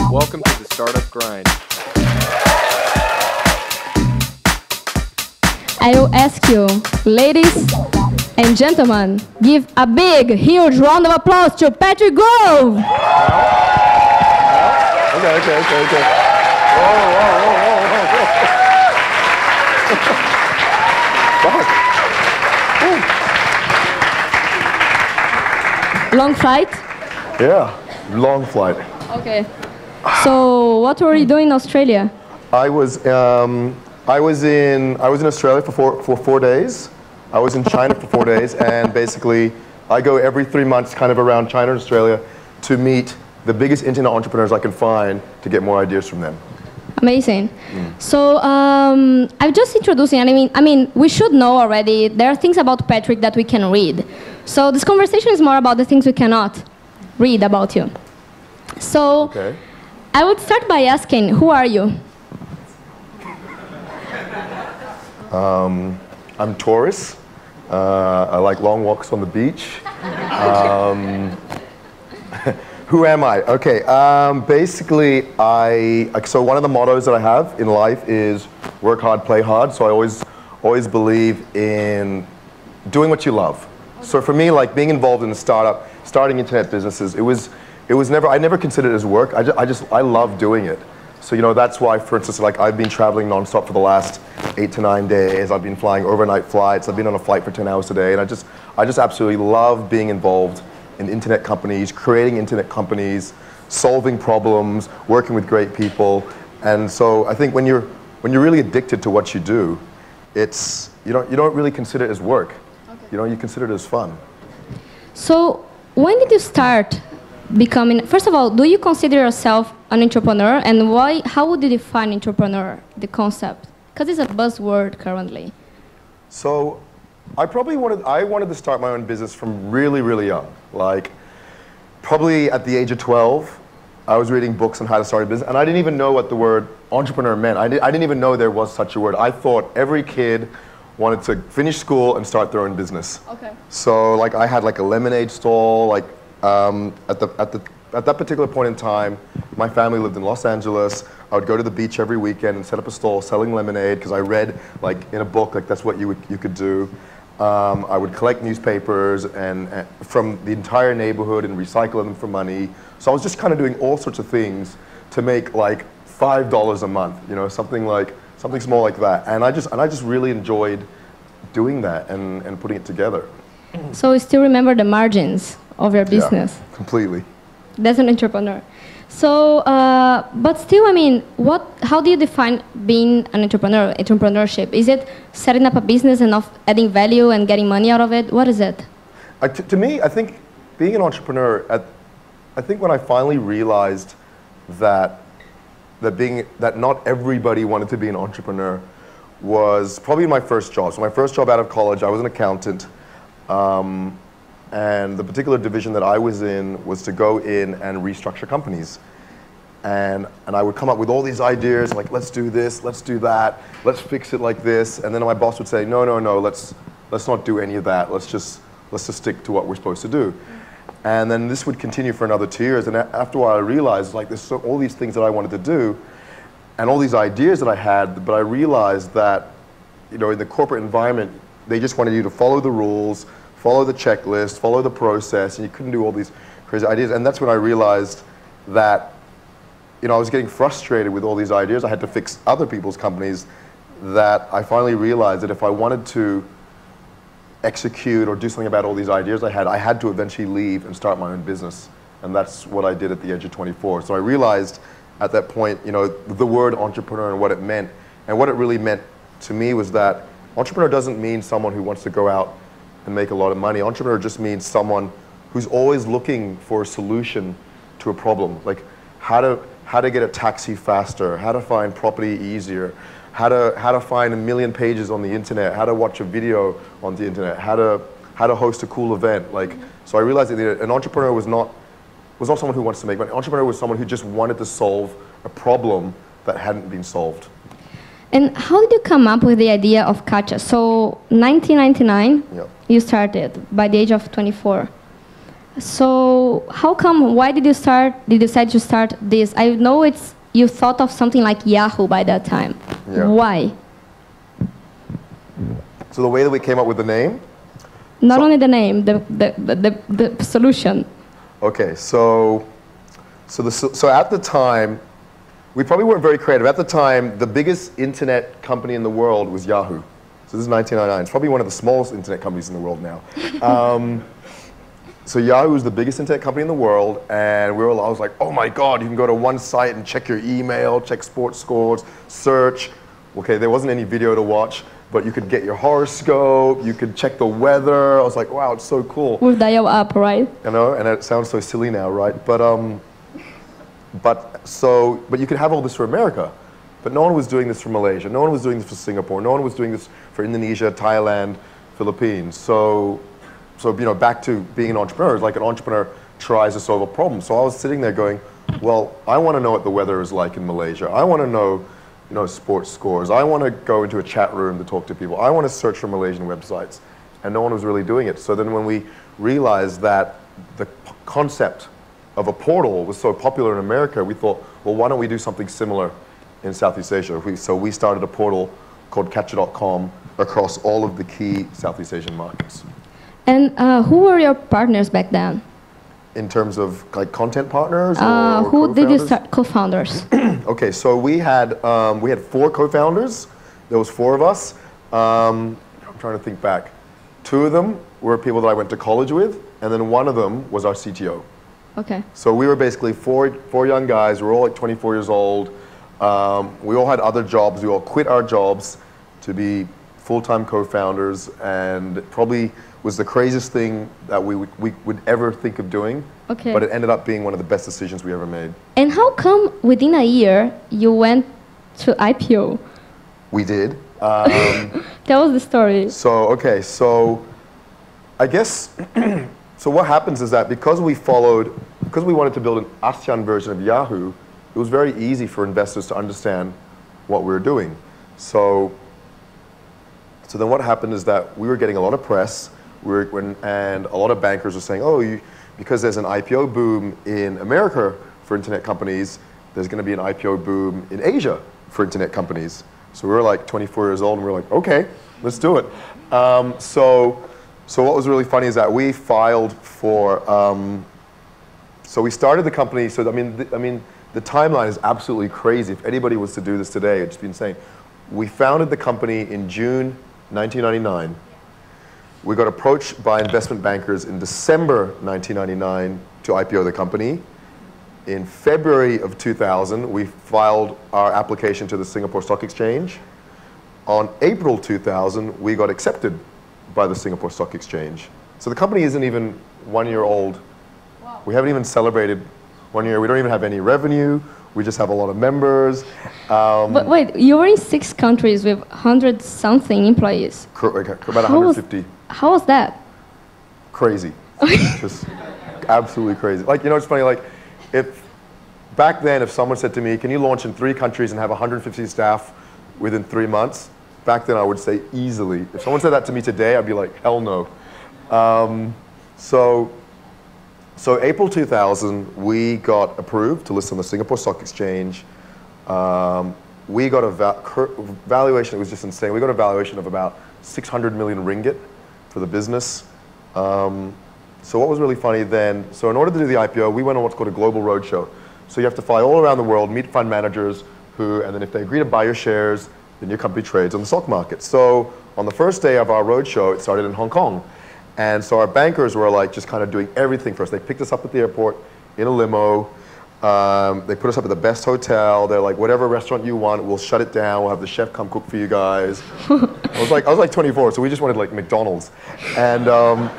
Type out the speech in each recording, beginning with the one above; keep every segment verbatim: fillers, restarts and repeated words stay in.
Welcome to the Startup Grind. I will ask you, ladies and gentlemen, give a big, huge round of applause to Catcha Group. Okay, okay, okay, okay. Whoa, whoa, whoa, whoa, whoa. Long flight? Yeah, long flight. Okay. So, what were you doing in Australia? I was, um, I was in, I was in Australia for four, for four days. I was in China for four days, and basically, I go every three months, kind of around China and Australia, to meet the biggest internet entrepreneurs I can find to get more ideas from them. Amazing. Mm. So um, I'm just introducing. I mean, I mean, we should know already. There are things about Patrick that we can read. So this conversation is more about the things we cannot read about you. So okay. I would start by asking, who are you? Um, I'm Taurus. Uh, I like long walks on the beach. Um, Who am I? Okay, um, basically, I, so one of the mottos that I have in life is work hard, play hard. So I always, always believe in doing what you love. Okay. So for me, like being involved in a startup, starting internet businesses, it was, it was never, I never considered it as work. I just, I just, I love doing it. So, you know, that's why, for instance, like I've been traveling nonstop for the last eight to nine days. I've been flying overnight flights. I've been on a flight for ten hours a day. And I just, I just absolutely love being involved in internet companies, creating internet companies, solving problems, working with great people. And so I think when you're, when you're really addicted to what you do, it's, you don't, you don't really consider it as work. Okay. You know, you consider it as fun. So when did you start becoming, first of all, do you consider yourself an entrepreneur? And why, how would you define entrepreneur, the concept? Because it's a buzzword currently. So I probably wanted, I wanted to start my own business from really, really young. Like, probably at the age of twelve, I was reading books on how to start a business, and I didn't even know what the word entrepreneur meant. I, did, I didn't even know there was such a word. I thought every kid wanted to finish school and start their own business. Okay. So, like, I had like a lemonade stall. Like, um, at the at the at that particular point in time, my family lived in Los Angeles. I would go to the beach every weekend and set up a stall selling lemonade because I read, like, in a book, like that's what you would, you could do. Um, I would collect newspapers and, and from the entire neighborhood and recycle them for money. So I was just kind of doing all sorts of things to make like five dollars a month, you know, something like something small like that. And I just and I just really enjoyed doing that and, and putting it together. So you still remember the margins of your business? Yeah, completely. That's an entrepreneur. So, uh, but still, I mean, what? How do you define being an entrepreneur, entrepreneurship? Is it setting up a business and of adding value and getting money out of it? What is it? Uh, t to me, I think being an entrepreneur, at, I think when I finally realized that, that, being, that not everybody wanted to be an entrepreneur was probably my first job. So my first job out of college, I was an accountant. Um, And the particular division that I was in was to go in and restructure companies. And, and I would come up with all these ideas, like, let's do this, let's do that, let's fix it like this. And then my boss would say, no, no, no, let's, let's not do any of that. Let's just, let's just stick to what we're supposed to do. And then this would continue for another two years. And after a while, I realized, like, there's so, all these things that I wanted to do and all these ideas that I had, but I realized that, you know, in the corporate environment, they just wanted you to follow the rules, follow the checklist, follow the process, and you couldn't do all these crazy ideas. And that's when I realized that, you know, I was getting frustrated with all these ideas. I had to fix other people's companies, that I finally realized that if I wanted to execute or do something about all these ideas I had, I had to eventually leave and start my own business. And that's what I did at the age of twenty-four. So I realized at that point, you know, the word entrepreneur and what it meant. And what it really meant to me was that entrepreneur doesn't mean someone who wants to go out and make a lot of money. Entrepreneur just means someone who's always looking for a solution to a problem, like how to how to get a taxi faster, how to find property easier, how to how to find a million pages on the internet, how to watch a video on the internet, how to how to host a cool event. Like, so I realized that an entrepreneur was not was not someone who wants to make money. An entrepreneur was someone who just wanted to solve a problem that hadn't been solved. And how did you come up with the idea of Catcha? So nineteen ninety-nine, yep. You started by the age of twenty-four. So how come, why did you start, did you decide to start this? I know it's, you thought of something like Yahoo by that time. Yeah. Why? So the way that we came up with the name? Not so, only the name, the, the, the, the, the solution. Okay, so, so, the, so at the time, we probably weren't very creative. At the time, the biggest internet company in the world was Yahoo. So this is nineteen ninety-nine. It's probably one of the smallest internet companies in the world now. Um, so Yahoo is the biggest internet company in the world, and we were, I was like, oh my God, you can go to one site and check your email, check sports scores, search. Okay, there wasn't any video to watch, but you could get your horoscope, you could check the weather. I was like, wow, it's so cool. With dial-up, right? You know, and it sounds so silly now, right? But um, but so, but you could have all this for America, but no one was doing this for Malaysia. No one was doing this for Singapore. No one was doing this for Indonesia, Thailand, Philippines. So, so you know, back to being an entrepreneur, it's like an entrepreneur tries to solve a problem. So I was sitting there going, well, I want to know what the weather is like in Malaysia. I want to know, you know, sports scores. I want to go into a chat room to talk to people. I want to search for Malaysian websites, and no one was really doing it. So then when we realized that the concept of a portal was so popular in America, we thought, well, why don't we do something similar in Southeast Asia? We, so we started a portal called Catcha dot com across all of the key Southeast Asian markets. And uh, who were your partners back then? In terms of like content partners? Uh, or who did you co-founders? start, co-founders? Okay, so we had, um, we had four co-founders. There was four of us. Um, I'm trying to think back. Two of them were people that I went to college with, and then one of them was our C T O. Okay. So we were basically four, four young guys. We were all like twenty-four years old. Um, we all had other jobs. We all quit our jobs to be full-time co-founders, and it probably was the craziest thing that we would, we would ever think of doing. Okay. But it ended up being one of the best decisions we ever made. And how come within a year you went to I P O? We did. Um, Tell us the story. so, okay, so I guess, so what happens is that because we followed, because we wanted to build an ASEAN version of Yahoo, it was very easy for investors to understand what we were doing. So, so then what happened is that we were getting a lot of press, we were, when, and a lot of bankers were saying, oh, you, because there's an I P O boom in America for internet companies, there's going to be an I P O boom in Asia for internet companies. So we were like twenty-four years old, and we were like, okay, let's do it. Um, so, so what was really funny is that we filed for, um, so we started the company, so I mean, the, I mean, the timeline is absolutely crazy. If anybody was to do this today, it'd just be insane. We founded the company in June nineteen ninety-nine. We got approached by investment bankers in December nineteen ninety-nine to I P O the company. In February of two thousand, we filed our application to the Singapore Stock Exchange. On April two thousand, we got accepted by the Singapore Stock Exchange. So the company isn't even one year old. Wow. We haven't even celebrated one year. We don't even have any revenue. We just have a lot of members. Um, but wait, you were in six countries with one hundred something employees. Correct, about How one hundred was- fifty. How was that? Crazy. Just absolutely crazy. Like, you know, it's funny, like, if back then, if someone said to me, can you launch in three countries and have one hundred fifty staff within three months? Back then, I would say easily. If someone said that to me today, I'd be like, hell no. Um, so, so April two thousand, we got approved to list on the Singapore Stock Exchange. Um, we got a va valuation that was just insane. We got a valuation of about six hundred million ringgit for the business. Um, so what was really funny then, so in order to do the I P O, we went on what's called a global roadshow. So you have to fly all around the world, meet fund managers who, and then if they agree to buy your shares, then your company trades on the stock market. So on the first day of our roadshow, it started in Hong Kong. And so our bankers were like just kind of doing everything for us. They picked us up at the airport in a limo. Um, they put us up at the best hotel. They're like, whatever restaurant you want, we'll shut it down. We'll have the chef come cook for you guys. I was like, I was like twenty-four, so we just wanted like McDonald's. And um,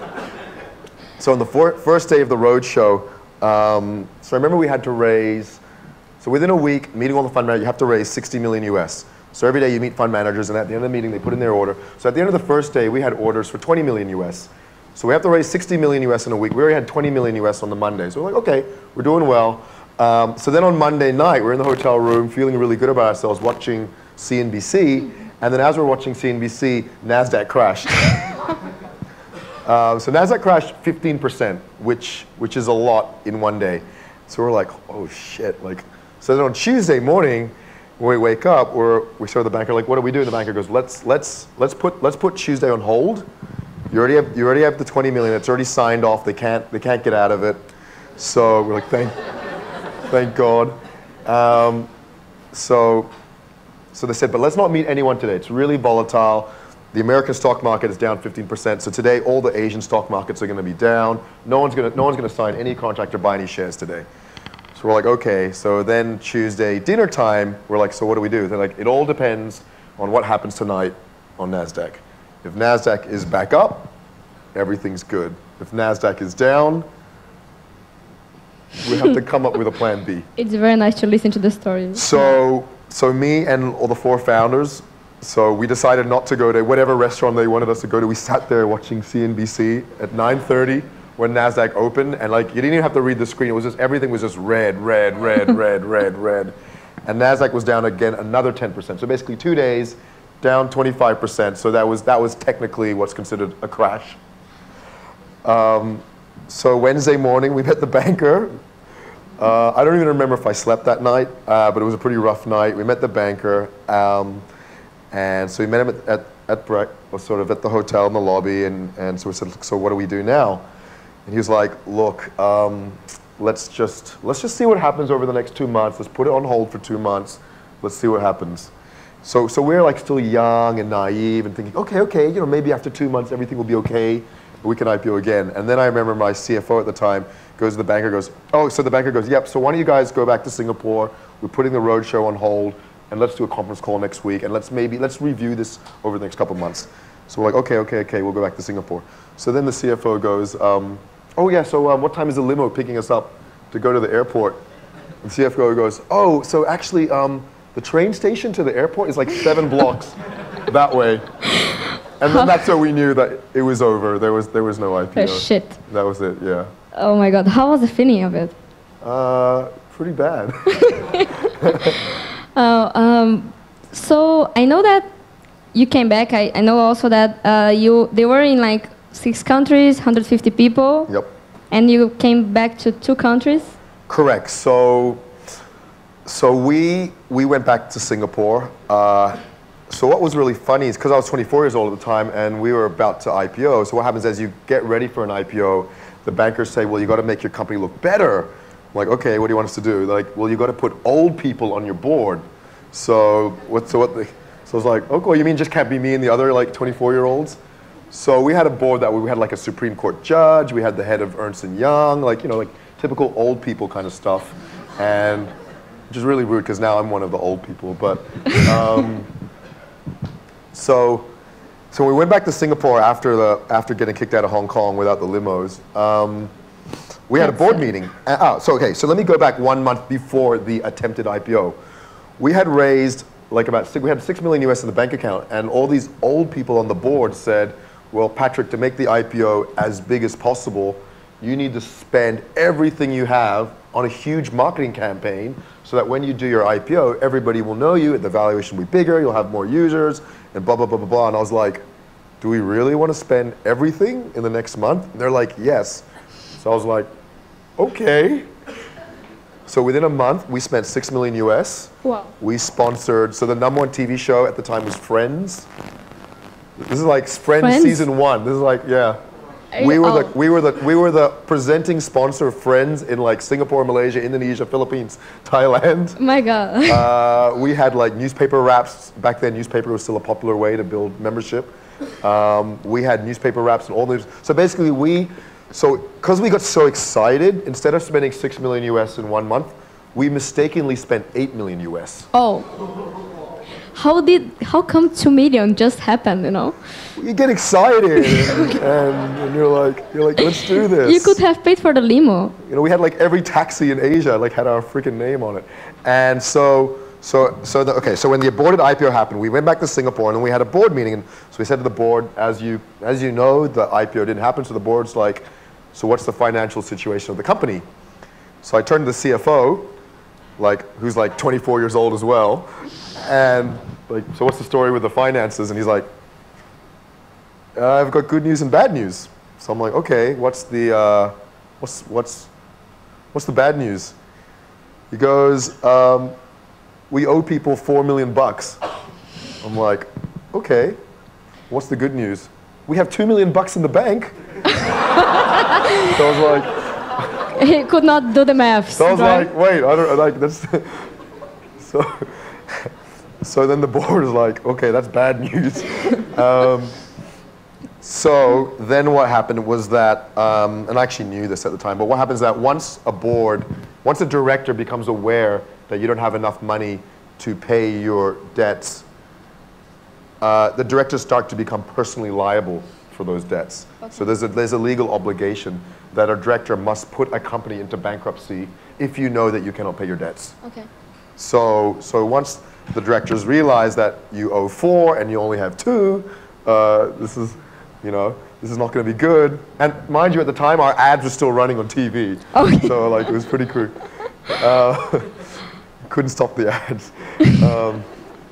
so on the for first day of the roadshow, um, so I remember we had to raise, so within a week, meeting all the fund managers, you have to raise sixty million U S. So every day you meet fund managers, and at the end of the meeting, they put in their order. So at the end of the first day, we had orders for twenty million U S. So we have to raise sixty million U S in a week. We already had twenty million U S on the Monday. So we're like, okay, we're doing well. Um, so then on Monday night, we're in the hotel room feeling really good about ourselves, watching C N B C. And then as we're watching C N B C, NASDAQ crashed. Um, so NASDAQ crashed fifteen percent, which which is a lot in one day. So we're like, oh shit! Like, so then on Tuesday morning, when we wake up, we're we start the banker like, what do we do? And the banker goes, let's let's let's put let's put Tuesday on hold. You already have you already have the twenty million. It's already signed off. They can't they can't get out of it. So we're like, thank thank God. Um, so so they said, but let's not meet anyone today. It's really volatile. The American stock market is down fifteen percent. So today, all the Asian stock markets are going to be down. No one's going to no one's going to sign any contract or buy any shares today. So we're like, okay. So then Tuesday dinner time, we're like, so what do we do? They're like, it all depends on what happens tonight on NASDAQ. If NASDAQ is back up, everything's good. If NASDAQ is down, we have to come up with a plan B. It's very nice to listen to the story. So, so me and all the four founders, so we decided not to go to whatever restaurant they wanted us to go to. We sat there watching C N B C at nine thirty when NASDAQ opened, and like you didn't even have to read the screen. It was just everything was just red, red, red, red, red, red, and NASDAQ was down again another ten percent. So basically, two days down twenty-five percent. So that was that was technically what's considered a crash. Um, so Wednesday morning, we met the banker. Uh, I don't even remember if I slept that night, uh, but it was a pretty rough night. We met the banker. Um, And so we met him at, at, at break, sort of at the hotel in the lobby, and, and so we said, so what do we do now? And he was like, look, um, let's just let's just see what happens over the next two months. Let's put it on hold for two months. Let's see what happens. So so we're like still young and naive and thinking, okay, okay, you know, maybe after two months everything will be okay. We can I P O again. And then I remember my C F O at the time goes to the banker, goes, oh, so the banker goes, yep. So why don't you guys go back to Singapore? We're putting the roadshow on hold. And let's do a conference call next week, and let's maybe let's review this over the next couple of months. So we're like, okay, okay, okay, we'll go back to Singapore. So then the C F O goes, um, oh yeah, so um, what time is the limo picking us up to go to the airport? And the C F O goes, oh, so actually um, the train station to the airport is like seven blocks that way. And then that's how we knew that it was over. There was there was no I P O. Oh shit. That was it, yeah. Oh my God, how was the feeling of it? Uh, pretty bad. Uh, um, so I know that you came back. I, I know also that uh, you they were in like six countries, one hundred fifty people. Yep. And you came back to two countries. Correct. So, so we we went back to Singapore. Uh, so what was really funny is because I was twenty-four years old at the time, and we were about to I P O. So what happens as you get ready for an I P O, the bankers say, well, you got to make your company look better. I'm like, okay, what do you want us to do? They're like, well, you got to put old people on your board. So what? So what? The, so I was like, okay, well, you mean just can't be me and the other like twenty-four year olds? So we had a board that we had like a Supreme Court judge. We had the head of Ernst and Young, like you know, like typical old people kind of stuff, and which is really rude because now I'm one of the old people. But um, so so we went back to Singapore after the after getting kicked out of Hong Kong without the limos. Um, We had a board meeting. Uh, oh, so okay, so let me go back one month before the attempted I P O. We had raised like about six, we had six million U S in the bank account, and all these old people on the board said, "Well, Patrick, to make the I P O as big as possible, you need to spend everything you have on a huge marketing campaign, so that when you do your I P O, everybody will know you, and the valuation will be bigger, you'll have more users, and blah blah blah blah blah." And I was like, "Do we really want to spend everything in the next month?" And they're like, "Yes." So I was like, okay. So within a month, we spent six million U S. Wow. We sponsored, so the number one T V show at the time was Friends. This is like Friends, Friends? season one. This is like, yeah. Are We you- were oh. the we were the we were the presenting sponsor of Friends in like Singapore, Malaysia, Indonesia, Philippines, Thailand. My God. Uh, we had like newspaper wraps. Back then, newspaper was still a popular way to build membership. Um, we had newspaper wraps and all those. So basically, we, so because we got so excited, instead of spending six million U S in one month, we mistakenly spent eight million U S. Oh. How did, how come two million just happened, you know? You get excited, and, and you're like, you're like, let's do this. You could have paid for the limo. You know, we had like every taxi in Asia like had our freaking name on it, and so, so, so, the, okay. So when the aborted I P O happened, we went back to Singapore, and then we had a board meeting, and so we said to the board, as you, as you know, the I P O didn't happen, so the board's like, so what's the financial situation of the company? So I turned to the C F O, like, who's like twenty-four years old as well, and like, so what's the story with the finances? And he's like, uh, I've got good news and bad news. So I'm like, okay, what's the, uh, what's, what's, what's the bad news? He goes, um, we owe people four million bucks. I'm like, okay, what's the good news? We have two million bucks in the bank. So I was like, he could not do the math. so I was right? like, wait, I don't, like, that's, so, so then the board is like, okay, that's bad news. Um, so then what happened was that, um, and I actually knew this at the time, but what happens is that once a board, once a director becomes aware that you don't have enough money to pay your debts, uh, the directors start to become personally liable for those debts. Okay. So there's a, there's a legal obligation that a director must put a company into bankruptcy if you know that you cannot pay your debts. Okay. So, so once the directors realize that you owe four and you only have two, uh, this is, you know, this is not going to be good. And mind you, at the time, our ads were still running on T V. Okay. So like, it was pretty cool. Uh, couldn't stop the ads. Um,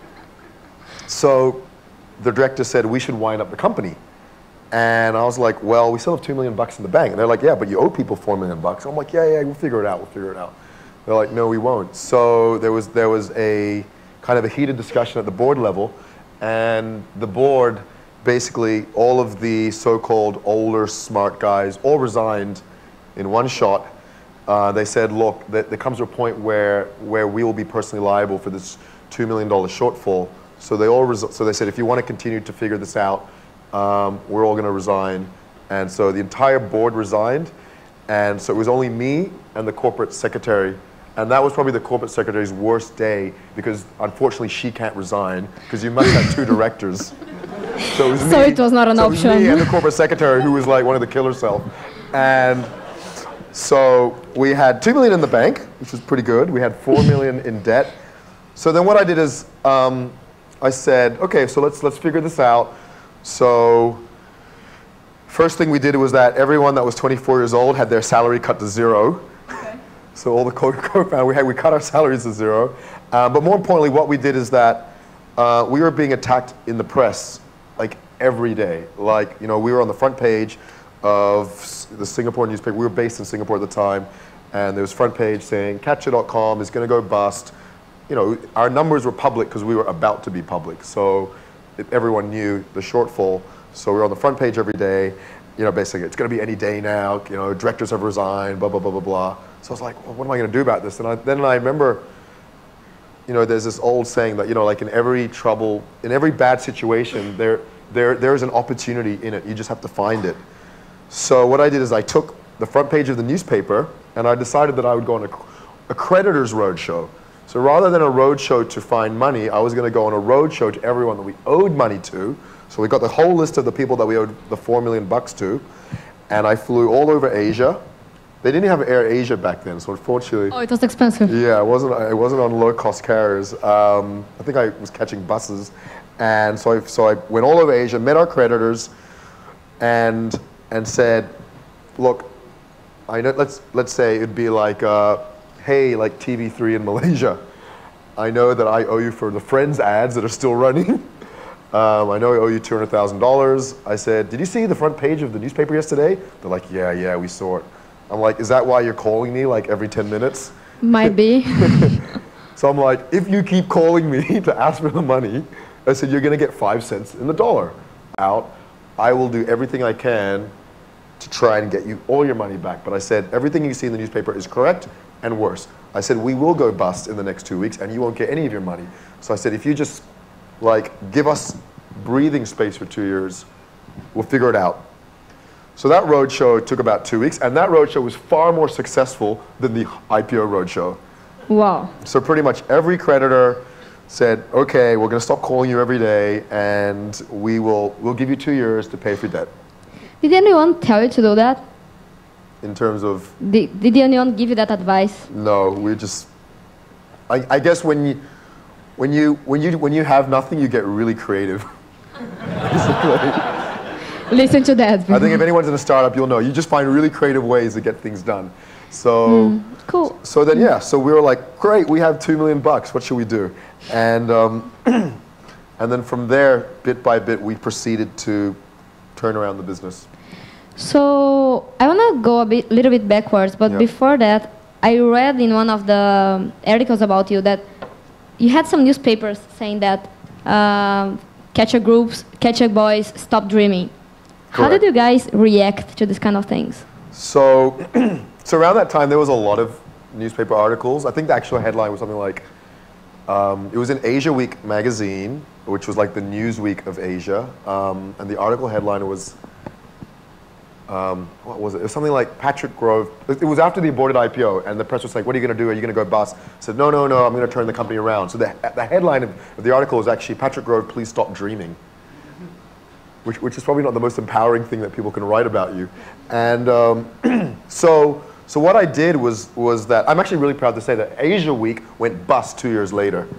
so the director said, we should wind up the company. And I was like, well, we still have two million bucks in the bank. And they're like, yeah, but you owe people four million bucks. I'm like, yeah, yeah, we'll figure it out, we'll figure it out. They're like, no, we won't. So there was, there was a kind of a heated discussion at the board level. And the board, basically, all of the so-called older, smart guys all resigned in one shot. Uh, they said, look, that there comes to a point where, where we will be personally liable for this two million dollar shortfall. So they all, so they said, if you want to continue to figure this out, um, we're all going to resign. And so the entire board resigned. And so it was only me and the corporate secretary. And that was probably the corporate secretary's worst day, because unfortunately she can't resign, because you must have two directors. So it was, so me, it was not an so option. It was me and the corporate secretary, who was like one of the killer self. And so we had two million in the bank, which was pretty good. We had four million in debt. So then what I did is, um, I said, okay, so let's let's figure this out. So first thing we did was that everyone that was twenty-four years old had their salary cut to zero. Okay. So all the co-founders, we had we cut our salaries to zero. Uh, but more importantly, what we did is that uh, we were being attacked in the press like every day. Like, you know, we were on the front page of the Singapore newspaper. We were based in Singapore at the time, and there was front page saying Catcha dot com is going to go bust. You know, our numbers were public because we were about to be public. So it, everyone knew the shortfall. So we were on the front page every day. You know, basically, it's going to be any day now. You know, directors have resigned, blah, blah, blah, blah, blah. So I was like, well, what am I going to do about this? And I, then I remember, you know, there's this old saying that, you know, like in every trouble, in every bad situation, there, there, there's an opportunity in it. You just have to find it. So what I did is I took the front page of the newspaper, and I decided that I would go on a, a creditor's roadshow. So rather than a roadshow to find money, I was going to go on a roadshow to everyone that we owed money to. So we got the whole list of the people that we owed the four million bucks to, and I flew all over Asia. They didn't have Air Asia back then, so unfortunately. Oh, it was expensive. Yeah, it wasn't. It wasn't on low-cost carriers. Um, I think I was catching buses, and so I, so I went all over Asia, met our creditors, and and said, look, I know. Let's let's say it'd be like. Uh, hey, like T V three in Malaysia, I know that I owe you for the Friends ads that are still running. um, I know I owe you two hundred thousand dollars. I said, did you see the front page of the newspaper yesterday? They're like, yeah, yeah, we saw it. I'm like, is that why you're calling me like every ten minutes? Might be. So I'm like, if you keep calling me to ask for the money, I said, you're gonna get five cents in the dollar out. I will do everything I can to try and get you all your money back. But I said, everything you see in the newspaper is correct and worse. I said, we will go bust in the next two weeks and you won't get any of your money. So I said, if you just like give us breathing space for two years, we'll figure it out. So that roadshow took about two weeks, and that roadshow was far more successful than the I P O roadshow. Wow. So pretty much every creditor said, okay, we're gonna stop calling you every day, and we will we'll give you two years to pay for debt. Did anyone tell you to do that? In terms of? Did, did anyone give you that advice? No, we just, I, I guess when you, when you, when you, when you have nothing, you get really creative. Listen to that. I think if anyone's in a startup, you'll know. You just find really creative ways to get things done. So, mm, cool. So then, yeah, so we were like, great, we have two million bucks, what should we do? And, um, and then from there, bit by bit, we proceeded to turn around the business. So I want to go a bit, little bit backwards, but Yeah. before that, I read in one of the articles about you that you had some newspapers saying that um, Catcha Groups, Catcha Boys, stop dreaming. How Correct. did you guys react to this kind of things? So, so around that time, there was a lot of newspaper articles. I think the actual headline was something like, um, it was in Asia Week magazine, which was like the Newsweek of Asia. Um, and the article headline was, um, what was it? It was something like Patrick Grove. It was after the aborted I P O, and the press was like, what are you going to do? Are you going to go bust? I said, no, no, no, I'm going to turn the company around. So the, the headline of, of the article was actually, Patrick Grove, please stop dreaming. Which, which is probably not the most empowering thing that people can write about you. And um, so, so what I did was, was that, I'm actually really proud to say that Asia Week went bust two years later.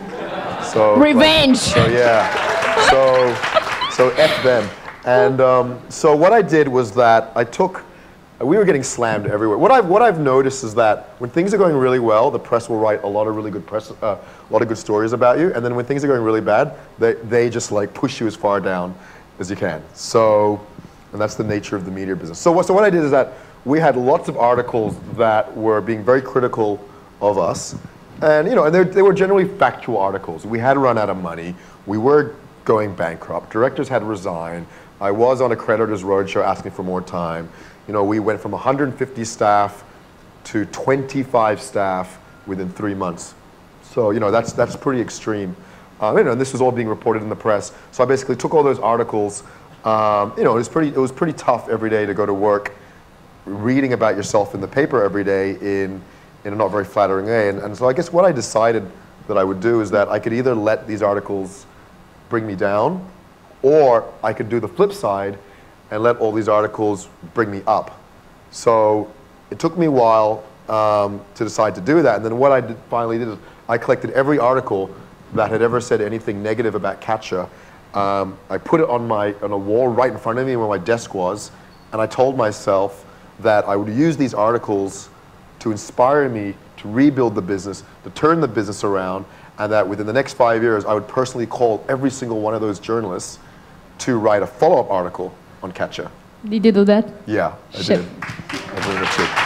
So, Revenge! Like, so yeah, so, so F them. And um, so what I did was that I took, we were getting slammed everywhere. What I've, what I've noticed is that when things are going really well, the press will write a lot of really good press, uh, a lot of good stories about you. And then when things are going really bad, they, they just like push you as far down as you can. So, and that's the nature of the media business. So what, so what I did is that we had lots of articles that were being very critical of us. And, you know, and they, they were generally factual articles. We had run out of money. We were going bankrupt. Directors had resigned. I was on a creditors roadshow asking for more time. You know, we went from one hundred fifty staff to twenty-five staff within three months. So, you know, that's, that's pretty extreme. Um, you know, and this was all being reported in the press. So I basically took all those articles. Um, you know, it was pretty, it was pretty tough every day to go to work, reading about yourself in the paper every day in, in a not very flattering way. And, and so I guess what I decided that I would do is that I could either let these articles bring me down, or I could do the flip side and let all these articles bring me up. So it took me a while um, to decide to do that. And then what I did, finally did is I collected every article that had ever said anything negative about Catcha. Um, I put it on, my, on a wall right in front of me where my desk was, and I told myself that I would use these articles to inspire me to rebuild the business, to turn the business around, and that within the next five years, I would personally call every single one of those journalists to write a follow-up article on Catcha. Did you do that? Yeah, I Shit. did. I pretty much did.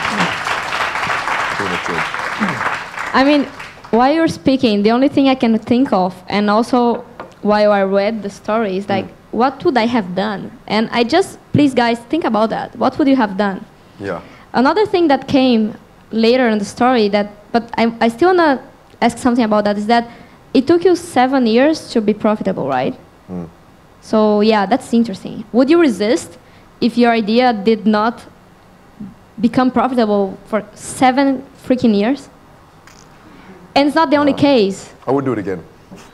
Pretty much did. I mean, while you're speaking, the only thing I can think of, and also while I read the story, is like, mm. what would I have done? And I just, please guys, think about that. What would you have done? Yeah. Another thing that came later in the story, that, but I, I still want to ask something about that, is that it took you seven years to be profitable, right? Mm. So yeah, that's interesting. Would you resist if your idea did not become profitable for seven freaking years? And it's not the only uh, case. I would do it again.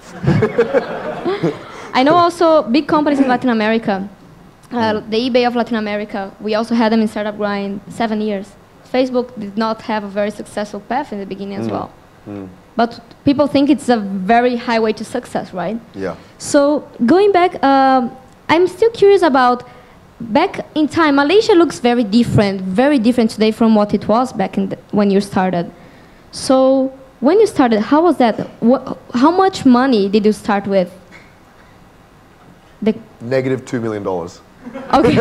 I know also big companies in Latin America, uh, the eBay of Latin America, we also had them in Startup Grind seven years. Facebook did not have a very successful path in the beginning as mm. well. Mm. But people think it's a very highway to success, right? Yeah. So going back, um, I'm still curious about, back in time, Malaysia looks very different, very different today from what it was back in the, when you started. So when you started, how was that? What, how much money did you start with? The Negative two million dollars. Okay.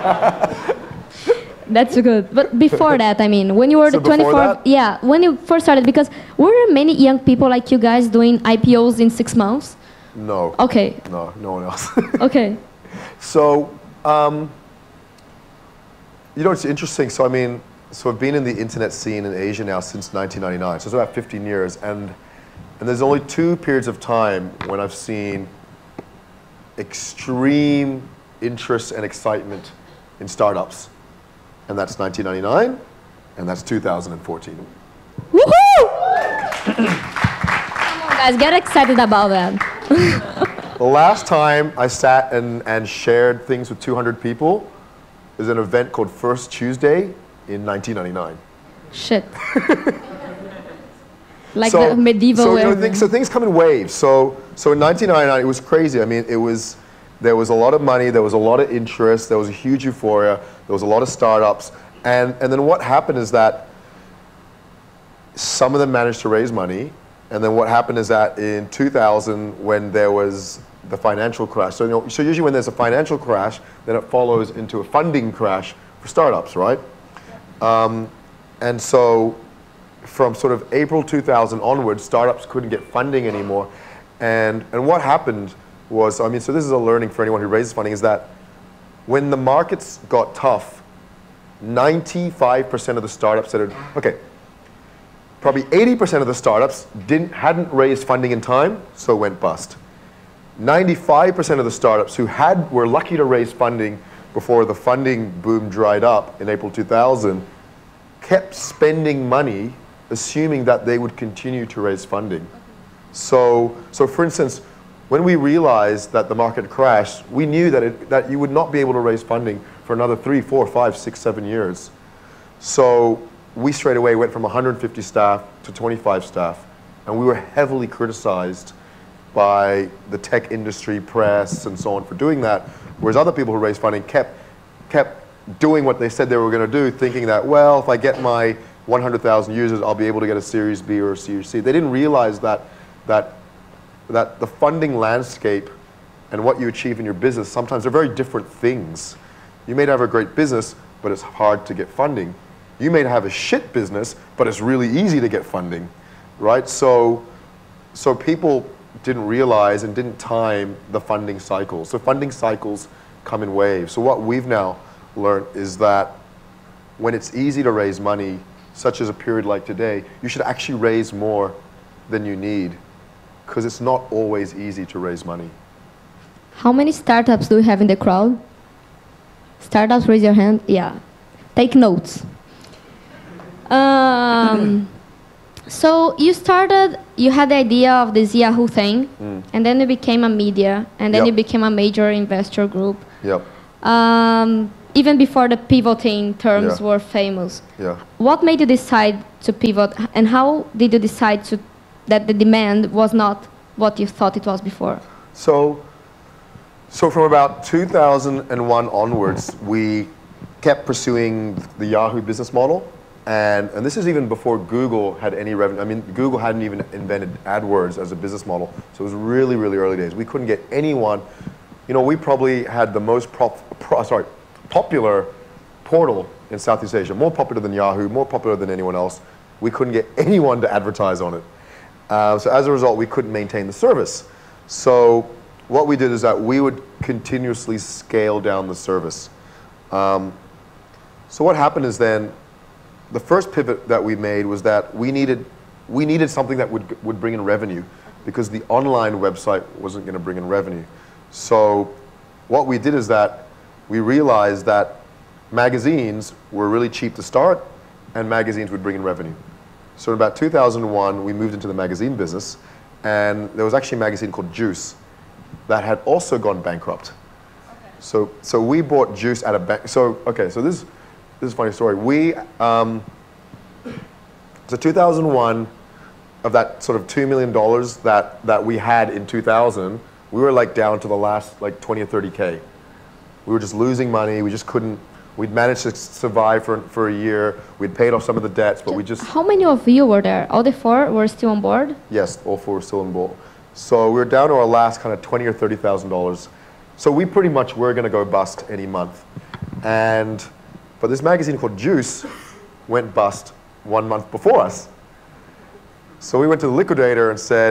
That's good. But before that, I mean, when you were so the twenty-four, yeah, when you first started, because were there many young people like you guys doing I P Os in six months? No. Okay. No, no one else. Okay. So, um, you know, it's interesting. So, I mean, so I've been in the internet scene in Asia now since nineteen ninety-nine. So it's about fifteen years, and and there's only two periods of time when I've seen extreme interest and excitement in startups. And that's nineteen ninety-nine, and that's two thousand fourteen. Woohoo! Come on, guys, get excited about that. The last time I sat and, and shared things with two hundred people is an event called First Tuesday in nineteen ninety-nine. Shit. Like so, the medieval so, you know, era. things, so things come in waves. So, so in nineteen ninety-nine, it was crazy. I mean, it was, there was a lot of money, there was a lot of interest, there was a huge euphoria, there was a lot of startups. And, and then what happened is that some of them managed to raise money, And then what happened is that in two thousand, when there was the financial crash, so, you know, so usually when there's a financial crash, then it follows into a funding crash for startups, right? Um, and so from sort of April two thousand onwards, startups couldn't get funding anymore. And, and what happened was, I mean, so this is a learning for anyone who raises funding, is that when the markets got tough, ninety-five percent of the startups that are, okay, probably eighty percent of the startups didn't, hadn't raised funding in time, so went bust. ninety-five percent of the startups who had, were lucky to raise funding before the funding boom dried up in April two thousand, kept spending money assuming that they would continue to raise funding. So, so for instance, when we realized that the market crashed, we knew that, it, that you would not be able to raise funding for another three, four, five, six, seven years. So we straight away went from one hundred fifty staff to twenty-five staff, and we were heavily criticized by the tech industry, press, and so on for doing that, whereas other people who raised funding kept, kept doing what they said they were going to do, thinking that, well, if I get my one hundred thousand users, I'll be able to get a Series B or a Series C. They didn't realize that, that, that the funding landscape and what you achieve in your business, sometimes they're very different things. You may have a great business, but it's hard to get funding. You may have a shit business, but it's really easy to get funding, right? So, so people didn't realize and didn't time the funding cycles. So funding cycles come in waves. So what we've now learned is that when it's easy to raise money, such as a period like today, you should actually raise more than you need, because it's not always easy to raise money. How many startups do you have in the crowd? Startups, raise your hand. Yeah. Take notes. Um, so you started, you had the idea of this Yahoo thing, mm. and then you became a media, and then yep. you became a major investor group. Yep. Um, even before the pivoting terms yeah. were famous. Yeah. What made you decide to pivot, and how did you decide to, that the demand was not what you thought it was before? So, so from about two thousand one onwards, we kept pursuing the Yahoo business model. And, and this is even before Google had any revenue. I mean, Google hadn't even invented AdWords as a business model. So it was really, really early days. We couldn't get anyone. You know, we probably had the most prop, pro, sorry, popular portal in Southeast Asia, more popular than Yahoo, more popular than anyone else. We couldn't get anyone to advertise on it. Uh, so as a result, we couldn't maintain the service. So what we did is that we would continuously scale down the service. Um, so what happened is then, the first pivot that we made was that we needed, we needed something that would, would bring in revenue, because the online website wasn't going to bring in revenue. So what we did is that we realized that magazines were really cheap to start, and magazines would bring in revenue. So in about two thousand one, we moved into the magazine business, and there was actually a magazine called Juice that had also gone bankrupt. Okay. So, so we bought Juice at a bank. So, okay, so this, this is a funny story. We, um, so two thousand one, of that sort of two million dollars that, that we had in two thousand, we were like down to the last like twenty or thirty K. We were just losing money. We just couldn't, we'd managed to survive for, for a year. We'd paid off some of the debts, but we just... How many of you were there? All the four were still on board? Yes, all four were still on board. So we were down to our last kind of twenty or thirty thousand dollars. So we pretty much were going to go bust any month. And, but this magazine called Juice went bust one month before us. So we went to the liquidator and said,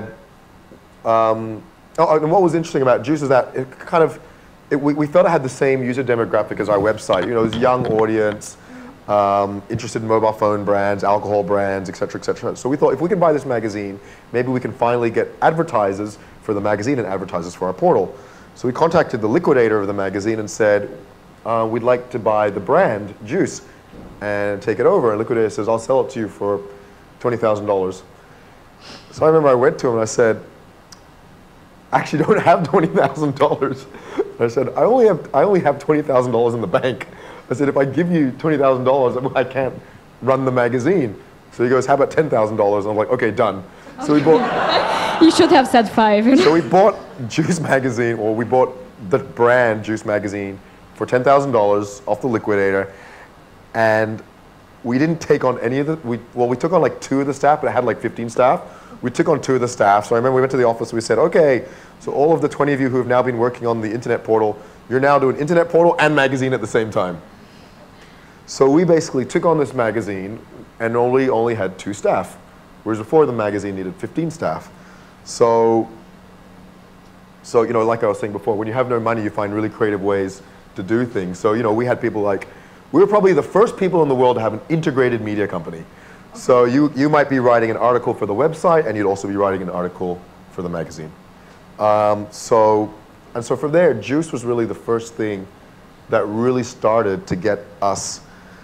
um, oh, and what was interesting about Juice is that it kind of, it, we, we felt it had the same user demographic as our website. You know, it was a young audience, um, interested in mobile phone brands, alcohol brands, et cetera, et cetera. So we thought, if we can buy this magazine, maybe we can finally get advertisers for the magazine and advertisers for our portal. So we contacted the liquidator of the magazine and said, uh, we'd like to buy the brand, Juice, and take it over. And the liquidator says, I'll sell it to you for twenty thousand dollars. So I remember I went to him and I said, I actually don't have twenty thousand dollars. I said, I only have, I only have twenty thousand dollars in the bank. I said, if I give you twenty thousand dollars, I can't run the magazine. So he goes, how about ten thousand dollars? And I'm like, okay, done. So we bought... You should have said five. So we bought Juice magazine, or we bought the brand Juice magazine for ten thousand dollars off the liquidator. And we didn't take on any of the, we, well, we took on like two of the staff, but it had like fifteen staff. We took on two of the staff. So I remember we went to the office, we said, okay, so all of the twenty of you who have now been working on the internet portal, you're now doing internet portal and magazine at the same time. So we basically took on this magazine and only, only had two staff, whereas before the magazine needed fifteen staff. So, so, you know, like I was saying before, when you have no money, you find really creative ways to do things. So, you know, we had people like, we were probably the first people in the world to have an integrated media company. Okay. So you, you might be writing an article for the website, and you'd also be writing an article for the magazine. Um, so, and so from there, Juice was really the first thing that really started to get us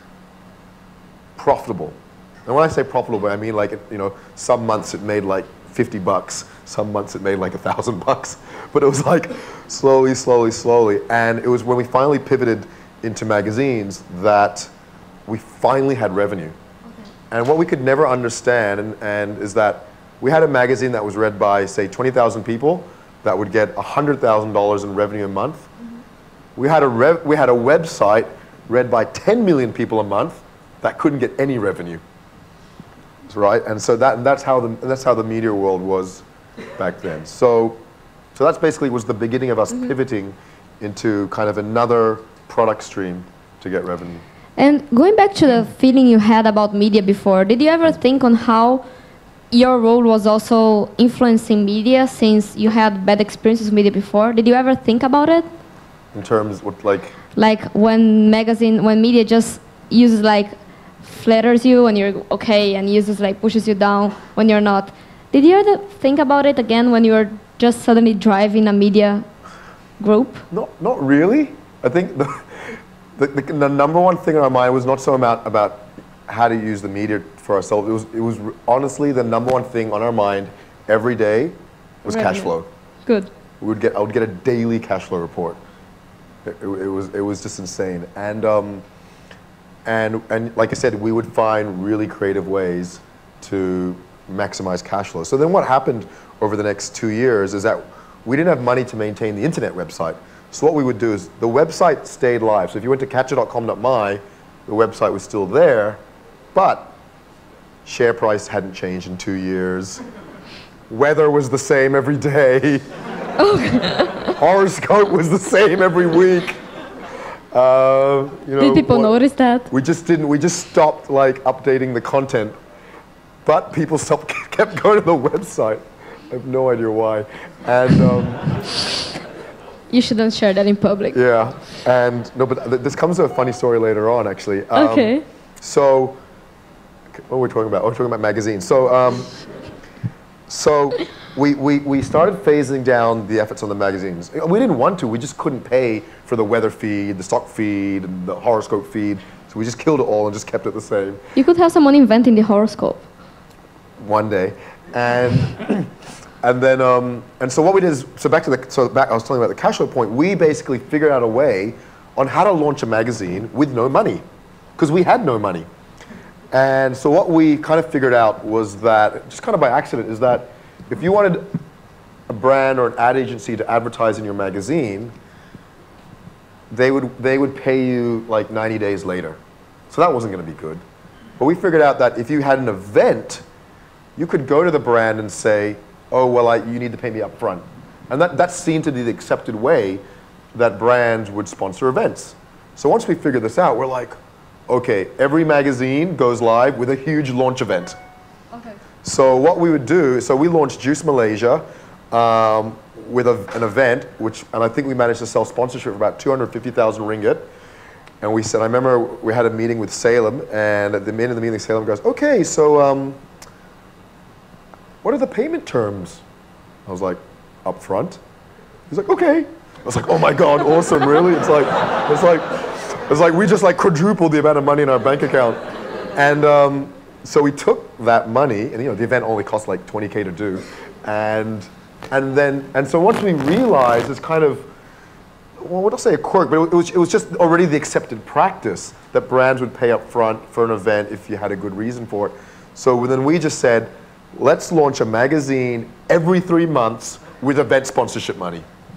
profitable. And when I say profitable, I mean like, you know, some months it made like fifty bucks, some months it made like a thousand bucks. But it was like slowly, slowly, slowly. And it was when we finally pivoted into magazines that we finally had revenue. Okay. And what we could never understand and, and is that we had a magazine that was read by, say, twenty thousand people that would get one hundred thousand dollars in revenue a month. Mm-hmm. We had a rev we had a website read by ten million people a month that couldn't get any revenue. Right? And so that and that's how the that's how the media world was back then. So so that's basically was the beginning of us mm-hmm. pivoting into kind of another product stream to get revenue. And going back to the feeling you had about media before, did you ever think on how your role was also influencing media since you had bad experiences with media before? Did you ever think about it? In terms of like? Like when magazine, when media just uses like, flatters you when you're okay and uses like, pushes you down when you're not. Did you ever think about it again when you were just suddenly driving a media group? No, not really. I think the, the, the, the number one thing in our mind was not so about, about how to use the media for ourselves. It was, it was honestly the number one thing on our mind every day was Revenue. cash flow. Good. We would get, I would get a daily cash flow report. It, it, it, was, it was just insane. And, um, and, and like I said, we would find really creative ways to maximize cash flow. So then what happened over the next two years is that we didn't have money to maintain the internet website. So what we would do is the website stayed live. So if you went to catcha dot com dot my, the website was still there, but share price hadn't changed in two years. Weather was the same every day. Horoscope was the same every week. Uh, you know, Did people what, notice that? We just didn't. We just stopped like updating the content, but people stopped kept going to the website. I have no idea why. And um, you shouldn't share that in public. Yeah, and no, but th this comes to a funny story later on, actually. Um, okay. So, what were we talking about? Oh, we're talking about magazines. So, um, so we, we, we started phasing down the efforts on the magazines. We didn't want to. We just couldn't pay for the weather feed, the stock feed, and the horoscope feed. So we just killed it all and just kept it the same. You could have someone inventing the horoscope. One day, and and then um, and so what we did is so back to the so back I was telling you about the cash flow point. We basically figured out a way on how to launch a magazine with no money, because we had no money. And so what we kind of figured out was that, just kind of by accident, is that if you wanted a brand or an ad agency to advertise in your magazine, they would they would pay you like ninety days later. So that wasn't going to be good. But we figured out that if you had an event, you could go to the brand and say, oh, well, I, you need to pay me up front. And that, that seemed to be the accepted way that brands would sponsor events. So once we figured this out, we're like, okay, every magazine goes live with a huge launch event. Okay. So what we would do, so we launched Juice Malaysia um, with a, an event, which, and I think we managed to sell sponsorship for about two hundred fifty thousand ringgit. And we said, I remember we had a meeting with Salem, and at the end of the meeting, Salem goes, okay, so um, what are the payment terms? I was like, up front? He's like, okay. I was like, oh my God, awesome, really? It's like, it's like, it's like we just like quadrupled the amount of money in our bank account. And um, so we took that money, and you know, the event only cost like twenty K to do. And, and then, and so once we realized it's kind of, well, what I'll say a quirk, but it was, it was just already the accepted practice that brands would pay up front for an event if you had a good reason for it. So then we just said, let's launch a magazine every three months with event sponsorship money.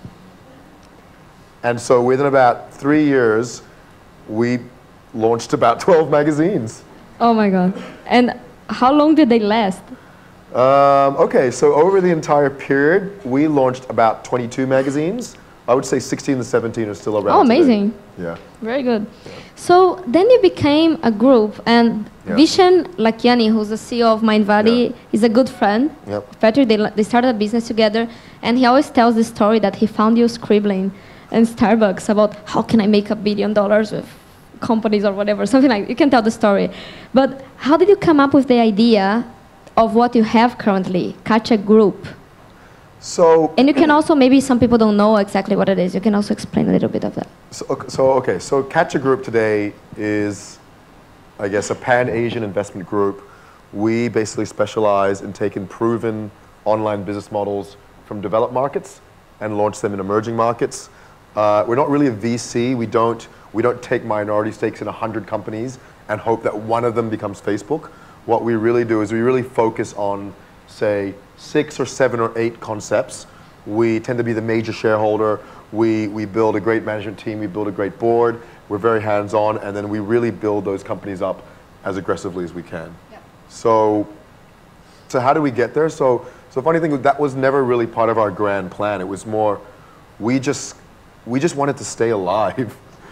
And so within about three years, we launched about twelve magazines. Oh my God. And how long did they last? Um, okay, so over the entire period, we launched about twenty-two magazines. I would say sixteen to seventeen are still around. Oh, amazing. Today. Yeah. Very good. Yeah. So then you became a group, and yeah. Vishen Lakiani, who's the C E O of Mindvalley, yeah. is a good friend. Yep. Patrick, they, they started a business together, and he always tells the story that he found you scribbling in Starbucks about how can I make a billion dollars with companies or whatever, something like that. You can tell the story. But how did you come up with the idea of what you have currently, Catcha Group? So, and you can also, maybe some people don't know exactly what it is. You can also explain a little bit of that. So, okay, so, okay, so Catcha Group today is, I guess, a pan-Asian investment group. We basically specialize in taking proven online business models from developed markets and launch them in emerging markets. Uh, we're not really a V C. We don't, we don't take minority stakes in one hundred companies and hope that one of them becomes Facebook. What we really do is we really focus on, say, six or seven or eight concepts. We tend to be the major shareholder. We, we build a great management team. We build a great board. We're very hands-on, and then we really build those companies up as aggressively as we can. Yep. So, so how do we get there? So, so funny thing, that was never really part of our grand plan. It was more, we just, we just wanted to stay alive.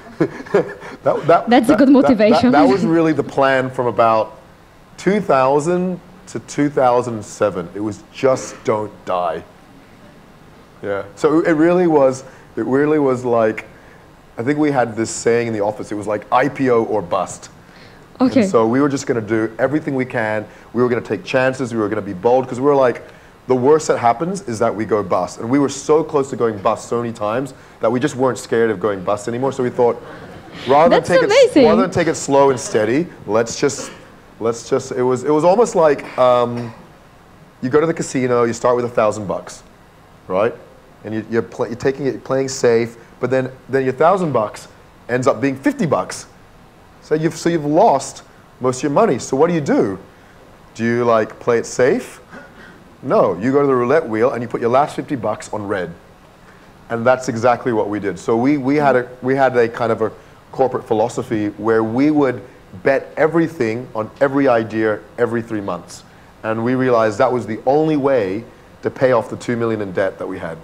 that, that, That's that, a good motivation. That, that, that was really the plan from about two thousand to two thousand seven. It was just don't die. Yeah. So it really was, it really was like, I think we had this saying in the office, it was like I P O or bust. Okay. And so we were just going to do everything we can. We were going to take chances. We were going to be bold because we were like, the worst that happens is that we go bust. And we were so close to going bust so many times that we just weren't scared of going bust anymore. So we thought, rather than, take it, rather than take it slow and steady, let's just, let's just, it was, it was almost like um, you go to the casino, you start with a thousand bucks, right? And you, you're, pl you're taking it, playing safe, but then, then your thousand bucks ends up being fifty bucks. So you've, so you've lost most of your money. So what do you do? Do you like play it safe? No, you go to the roulette wheel and you put your last fifty bucks on red. And that's exactly what we did. So we, we, had a, we had a kind of a corporate philosophy where we would bet everything on every idea every three months. And we realized that was the only way to pay off the two million in debt that we had.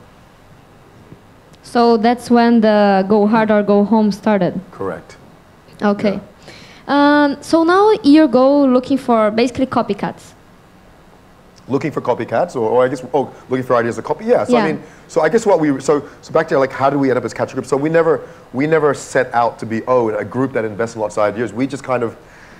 So that's when the go hard or go home started? Correct. Okay. Yeah. Um, so now you go looking for basically copycats. Looking for copycats, or, or I guess, oh, looking for ideas to copy. Yeah. So yeah. I mean, so I guess what we, so so back to like, how do we end up as Catcha Group? So we never, we never set out to be oh a group that invests in lots of ideas. We just kind of,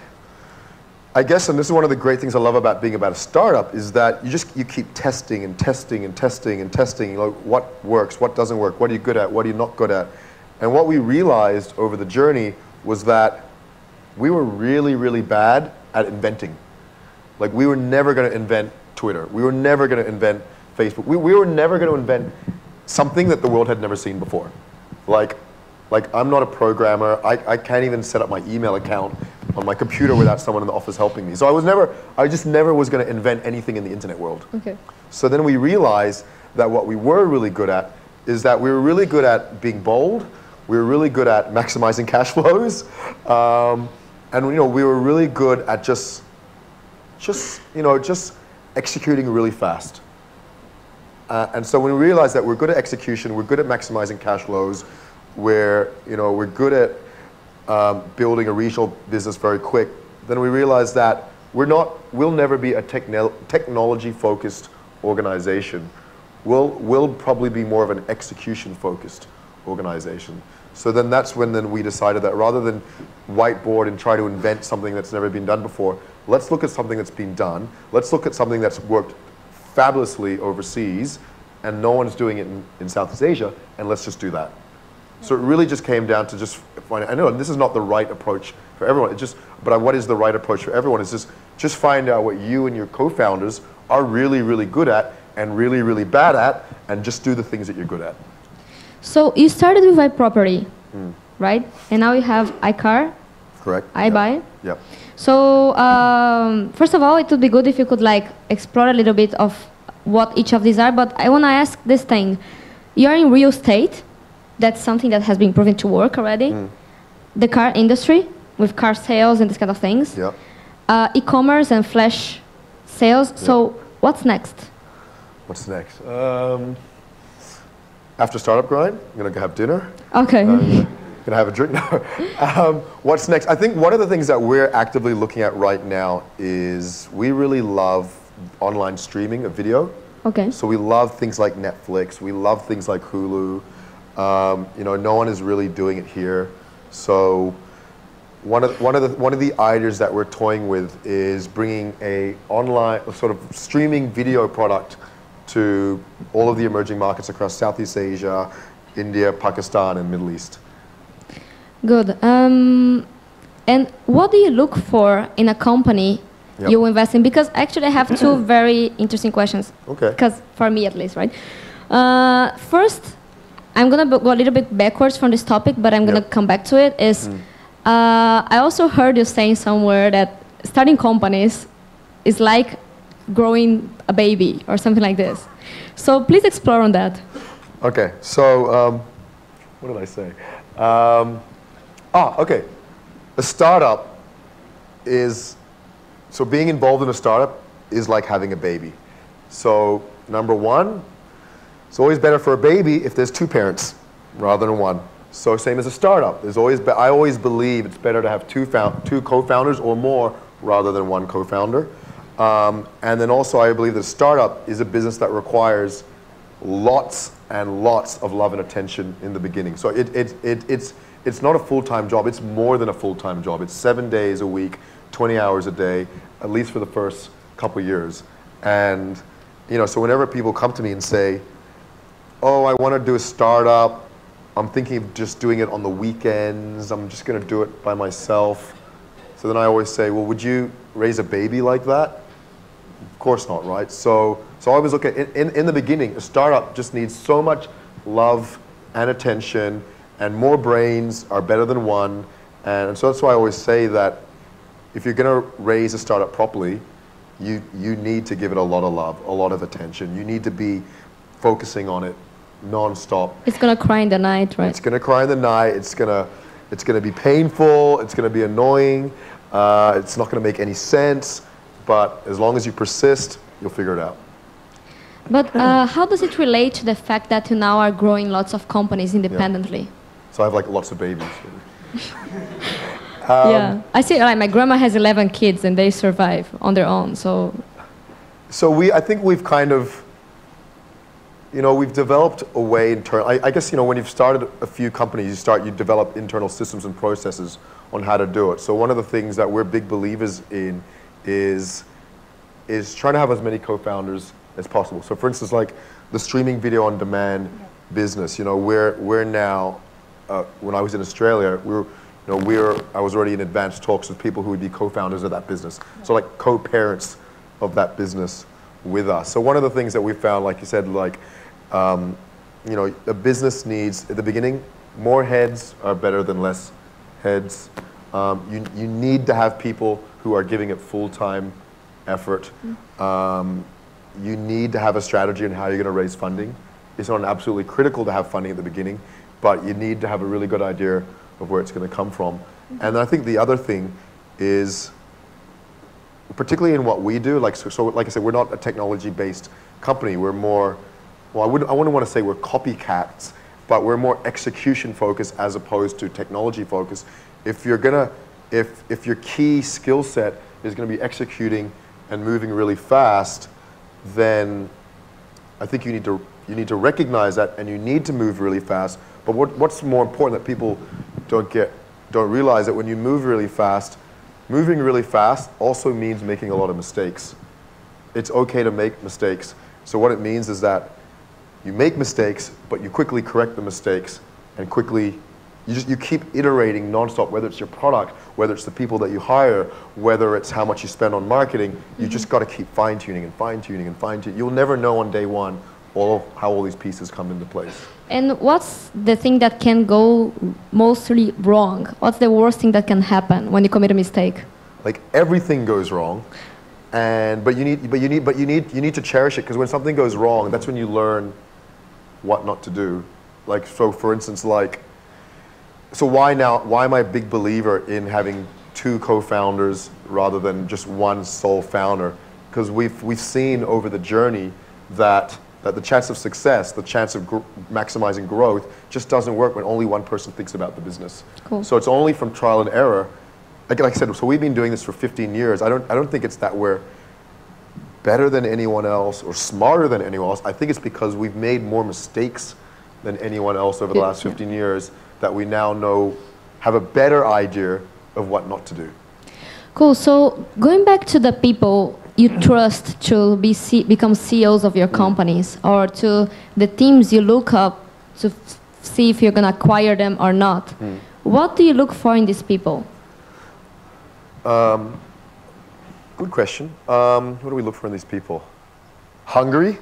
I guess, and this is one of the great things I love about being about a startup is that you just you keep testing and testing and testing and testing. You know, what works, what doesn't work, what are you good at, what are you not good at, and what we realized over the journey was that we were really, really bad at inventing. Like we were never going to invent Twitter. We were never going to invent Facebook. We, we were never going to invent something that the world had never seen before. Like, like I'm not a programmer. I, I can't even set up my email account on my computer without someone in the office helping me. So I was never, I just never was going to invent anything in the internet world. Okay. So then we realized that what we were really good at is that we were really good at being bold. We were really good at maximizing cash flows. Um, and you know, we were really good at just, just, you know, just executing really fast. Uh, and so when we realized that we're good at execution, we're good at maximizing cash flows, we're, you know, we're good at um, building a regional business very quick, then we realized that we're not, we'll never be a techno technology-focused organization. We'll, we'll probably be more of an execution-focused organization. So then that's when then we decided that rather than whiteboard and try to invent something that's never been done before, let's look at something that's been done. Let's look at something that's worked fabulously overseas and no one's doing it in, in Southeast Asia, and let's just do that. So it really just came down to just finding, I know this is not the right approach for everyone, it just, but what is the right approach for everyone is just, just find out what you and your co-founders are really, really good at and really, really bad at, and just do the things that you're good at. So you started with iProperty, mm. right? And now you have iCar. Correct. iBuy. Yep. Yep. So um, first of all, it would be good if you could like explore a little bit of what each of these are. But I want to ask this thing: you're in real estate. That's something that has been proven to work already. Mm. The car industry with car sales and this kind of things. Yep. uh, e-commerce and flash sales. So Yeah. what's next? What's next? Um, after startup grind, I'm gonna go have dinner. Okay. Uh, gonna have a drink now. um, what's next? I think one of the things that we're actively looking at right now is we really love online streaming of video. Okay. So we love things like Netflix. We love things like Hulu. Um, you know, no one is really doing it here. So one of one of the one of the ideas that we're toying with is bringing a online sort of streaming video product to all of the emerging markets across Southeast Asia, India, Pakistan, and Middle East. Good. Um, and what do you look for in a company Yep. you invest in? Because actually I have two very interesting questions. Okay. Because for me at least, right? Uh, first, I'm going to go a little bit backwards from this topic, but I'm going to Yep. come back to it, is Mm. uh, I also heard you saying somewhere that starting companies is like growing a baby or something like this. So please explore on that. Okay, so um, what did I say? Um, ah, okay. A startup is, so being involved in a startup is like having a baby. So number one, it's always better for a baby if there's two parents rather than one. So same as a startup. There's always, be, I always believe it's better to have two, found, two co-founders or more rather than one co-founder. Um, and then also I believe that a startup is a business that requires lots and lots of love and attention in the beginning. So it, it, it, it's, it's not a full-time job, it's more than a full-time job. It's seven days a week, twenty hours a day, at least for the first couple years. And you know, so whenever people come to me and say, oh, I want to do a startup, I'm thinking of just doing it on the weekends, I'm just going to do it by myself. So then I always say, well, would you raise a baby like that? Of course not, right? So, so I always look at, in, in, in the beginning, a startup just needs so much love and attention, and more brains are better than one. And so that's why I always say that if you're going to raise a startup properly, you, you need to give it a lot of love, a lot of attention. You need to be focusing on it non-stop. It's going to cry in the night, right? It's going to cry in the night. It's going to, it's going to be painful. It's going to be annoying. Uh, it's not going to make any sense. But as long as you persist, you'll figure it out. But uh, how does it relate to the fact that you now are growing lots of companies independently? Yeah. So I have like lots of babies. Um, yeah, I see. Like my grandma has eleven kids, and they survive on their own. So, so we, I think we've kind of, you know, we've developed a way internal. I, I guess you know when you've started a few companies, you start you develop internal systems and processes on how to do it. So one of the things that we're big believers in is is trying to have as many co-founders as possible. So for instance, like the streaming video on demand business. You know, we're we're now. Uh, when I was in Australia, we were. You know, we're, I was already in advanced talks with people who would be co-founders of that business. So like co-parents of that business with us. So one of the things that we found, like you said, like, um, you know, a business needs, at the beginning, more heads are better than less heads. Um, you, you need to have people who are giving it full-time effort. Um, you need to have a strategy on how you're going to raise funding. It's not absolutely critical to have funding at the beginning, but you need to have a really good idea of where it's going to come from. And I think the other thing is, particularly in what we do, like so, so like I said, we're not a technology-based company. We're more, well, I wouldn't, I wouldn't want to say we're copycats, but we're more execution-focused as opposed to technology-focused. If you're gonna, if if your key skill set is going to be executing and moving really fast, then I think you need to you need to recognize that, and you need to move really fast. But what, what's more important that people don't get, don't realize that when you move really fast, moving really fast also means making a lot of mistakes. It's okay to make mistakes. So what it means is that you make mistakes, but you quickly correct the mistakes, and quickly, you just you keep iterating nonstop. Whether it's your product, whether it's the people that you hire, whether it's how much you spend on marketing, you mm-hmm. just got to keep fine tuning and fine tuning and fine tuning. You'll never know on day one all of how all these pieces come into place. And what's the thing that can go mostly wrong? What's the worst thing that can happen when you commit a mistake? Like everything goes wrong, and but you need but you need but you need you need to cherish it, because when something goes wrong, that's when you learn what not to do. Like so, for instance, like so why now? Why am I a big believer in having two co-founders rather than just one sole founder, because we've, we've seen over the journey that, that the chance of success, the chance of gr maximizing growth just doesn't work when only one person thinks about the business. Cool. So it's only from trial and error. Like, like I said, so we've been doing this for fifteen years. I don't, I don't think it's that we're better than anyone else or smarter than anyone else. I think it's because we've made more mistakes than anyone else over the last fifteen years that we now know, have a better idea of what not to do. Cool. So going back to the people you trust to be C become C E Os of your companies, or to the teams you look up to f see if you're going to acquire them or not, mm. what do you look for in these people? Um, good question. Um, what do we look for in these people? Hungry,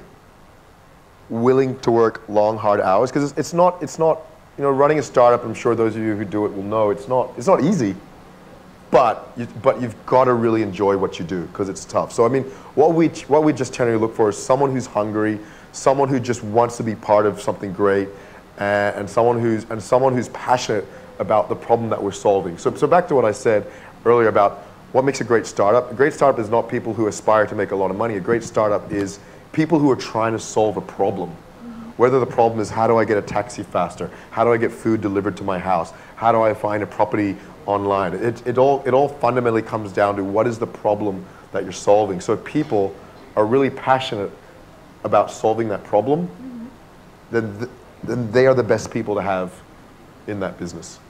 willing to work long, hard hours, because it's, it's not, it's not, you know, running a startup. I'm sure those of you who do it will know it's not, it's not easy, but you, but you've got to really enjoy what you do because it's tough. So I mean, what we what we just generally look for is someone who's hungry, someone who just wants to be part of something great, and, and someone who's and someone who's passionate about the problem that we're solving. So so back to what I said earlier about what makes a great startup. A great startup is not people who aspire to make a lot of money. A great startup is people who are trying to solve a problem. Whether the problem is how do I get a taxi faster? How do I get food delivered to my house? How do I find a property online? It, it, all, it all fundamentally comes down to what is the problem that you're solving. So if people are really passionate about solving that problem, mm-hmm. then, th then they are the best people to have in that business.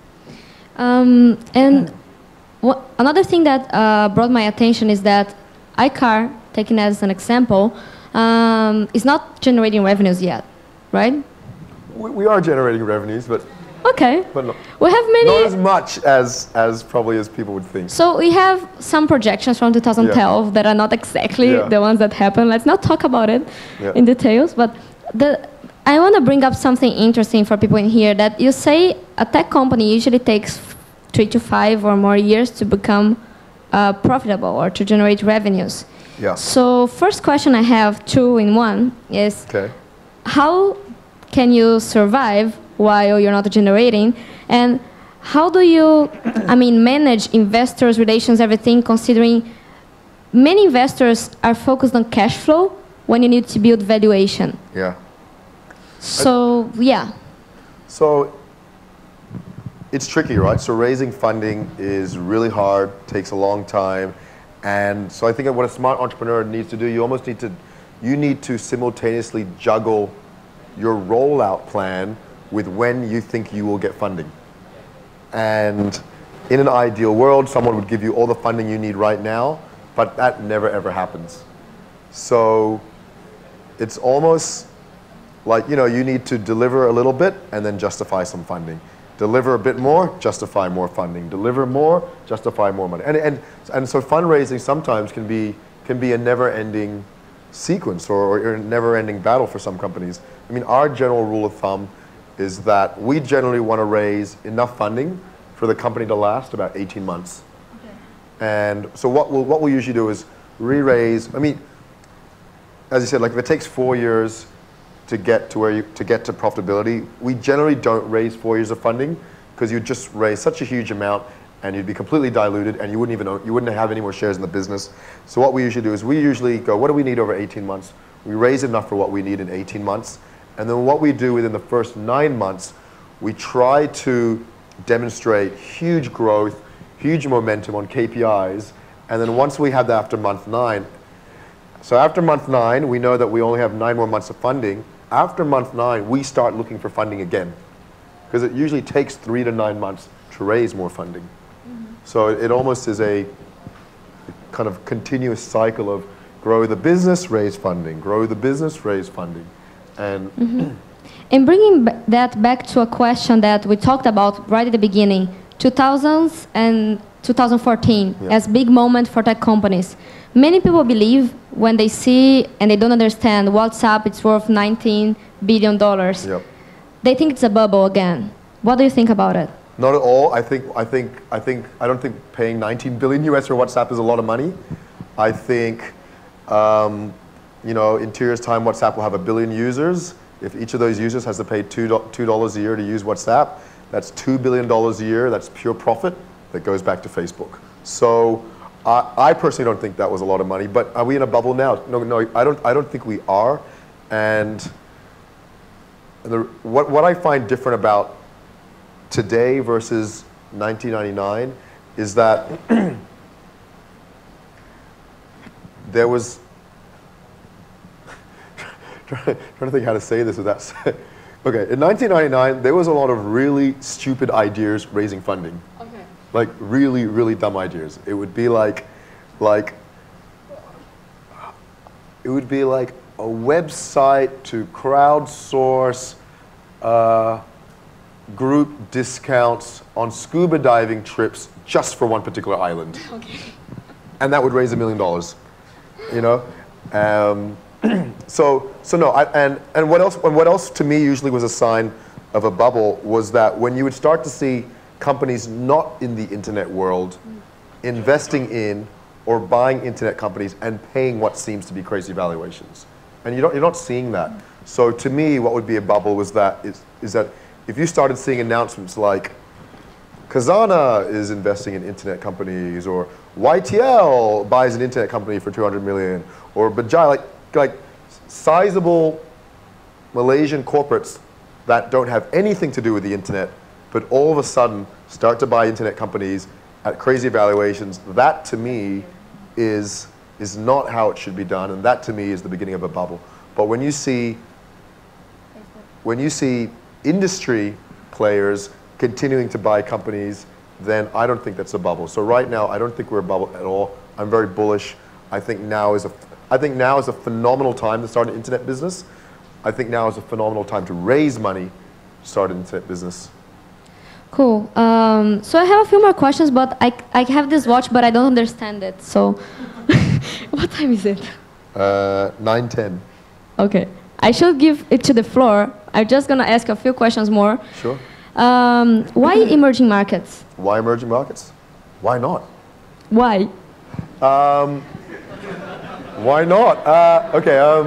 Um, and what, another thing that uh, brought my attention is that iCar, taken as an example, Um, is not generating revenues yet, right? We, we are generating revenues, but okay. But no, we have many. Not as much as as probably as people would think. So we have some projections from two thousand twelve yeah. that are not exactly yeah. the ones that happen. Let's not talk about it yeah. in details. But the I want to bring up something interesting for people in here. That you say a tech company usually takes three to five or more years to become uh, profitable or to generate revenues. Yeah. So first question I have, two in one, is okay. how can you survive while you're not generating? And how do you, I mean, manage investors, relations, everything, considering many investors are focused on cash flow when you need to build valuation? Yeah. So, I, yeah. So it's tricky, right? So raising funding is really hard, takes a long time. And so I think what a smart entrepreneur needs to do, you almost need to, you need to simultaneously juggle your rollout plan with when you think you will get funding. And in an ideal world, someone would give you all the funding you need right now, but that never ever happens. So it's almost like, you know, you need to deliver a little bit and then justify some funding. Deliver a bit more, justify more funding. Deliver more, justify more money. And, and, and so fundraising sometimes can be, can be a never-ending sequence or, or a never-ending battle for some companies. I mean, our general rule of thumb is that we generally want to raise enough funding for the company to last about eighteen months. Okay. And so what we'll, what we'll usually do is re-raise. I mean, as you said, like if it takes four years to get to where you to get to profitability, we generally don't raise four years of funding because you'd just raise such a huge amount and you'd be completely diluted and you wouldn't even own, you wouldn't have any more shares in the business. So what we usually do is we usually go, what do we need over eighteen months? We raise enough for what we need in eighteen months, and then what we do within the first nine months, we try to demonstrate huge growth, huge momentum on K P Is, and then once we have that after month nine, so after month nine, we know that we only have nine more months of funding. After month nine, we start looking for funding again, because it usually takes three to nine months to raise more funding. Mm-hmm. So it, it almost is a kind of continuous cycle of grow the business, raise funding, grow the business, raise funding. And, mm-hmm. and bringing that back to a question that we talked about right at the beginning, two thousands and two thousand fourteen yeah. as big moment for tech companies. Many people believe when they see and they don't understand WhatsApp, it's worth nineteen billion dollars. Yep. They think it's a bubble again. What do you think about it? Not at all. I think, I think, I think, I don't think paying nineteen billion U S for WhatsApp is a lot of money. I think, um, you know, in two years' time, WhatsApp will have a billion users. If each of those users has to pay two dollars a year to use WhatsApp, that's two billion dollars a year. That's pure profit that goes back to Facebook. So uh, I personally don't think that was a lot of money, but are we in a bubble now? No, no, I don't, I don't think we are. And the, what, what I find different about today versus nineteen ninety-nine is that there was, trying to think how to say this without saying, okay, in nineteen ninety-nine, there was a lot of really stupid ideas raising funding. Okay. Like really, really dumb ideas. It would be like, like, it would be like a website to crowdsource uh, group discounts on scuba diving trips just for one particular island. Okay. And that would raise a million dollars, you know? Um, so, so no, I, and, and what else, and what else to me usually was a sign of a bubble was that when you would start to see companies not in the internet world investing in or buying internet companies and paying what seems to be crazy valuations. And you don't, you're not seeing that. So to me, what would be a bubble was that, is, is that if you started seeing announcements like Kazana is investing in internet companies, or Y T L buys an internet company for two hundred million, or Bajaj, like, like sizable Malaysian corporates that don't have anything to do with the internet, but all of a sudden start to buy internet companies at crazy valuations, that to me is, is not how it should be done, and that to me is the beginning of a bubble. But when you see, when you see industry players continuing to buy companies, then I don't think that's a bubble. So right now, I don't think we're a bubble at all. I'm very bullish. I think now is a, I think now is a phenomenal time to start an internet business. I think now is a phenomenal time to raise money to start an internet business. Cool. Um, so I have a few more questions, but I, I have this watch, but I don't understand it. So what time is it? Uh, nine ten. Okay. I should give it to the floor. I'm just going to ask a few questions more. Sure. Um, why emerging markets? Why emerging markets? Why not? Why? Um, why not? Uh, okay. Um,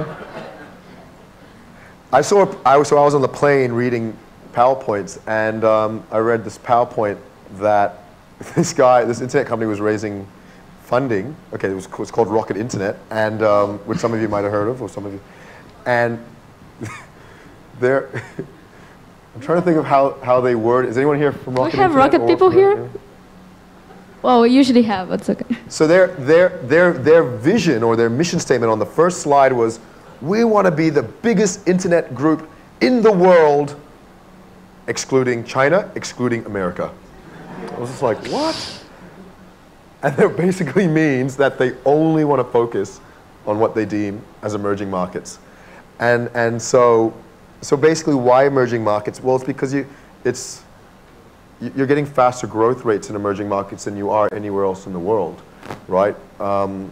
I saw. I was, so I was on the plane reading PowerPoints, and um, I read this PowerPoint that this guy, this internet company, was raising funding. Okay, it was, it was called Rocket Internet, and um, which some of you might have heard of, or some of you. And they're. I'm trying to think of how, how they word. Is anyone here from Rocket? We have Internet Rocket people here? Yeah. Well, we usually have, but it's okay. So their, their, their, their vision or their mission statement on the first slide was, we want to be the biggest internet group in the world, excluding China, excluding America. I was just like, what? And that basically means that they only want to focus on what they deem as emerging markets. And, and so, so basically why emerging markets? Well, it's because you, it's, you're getting faster growth rates in emerging markets than you are anywhere else in the world, right? Um,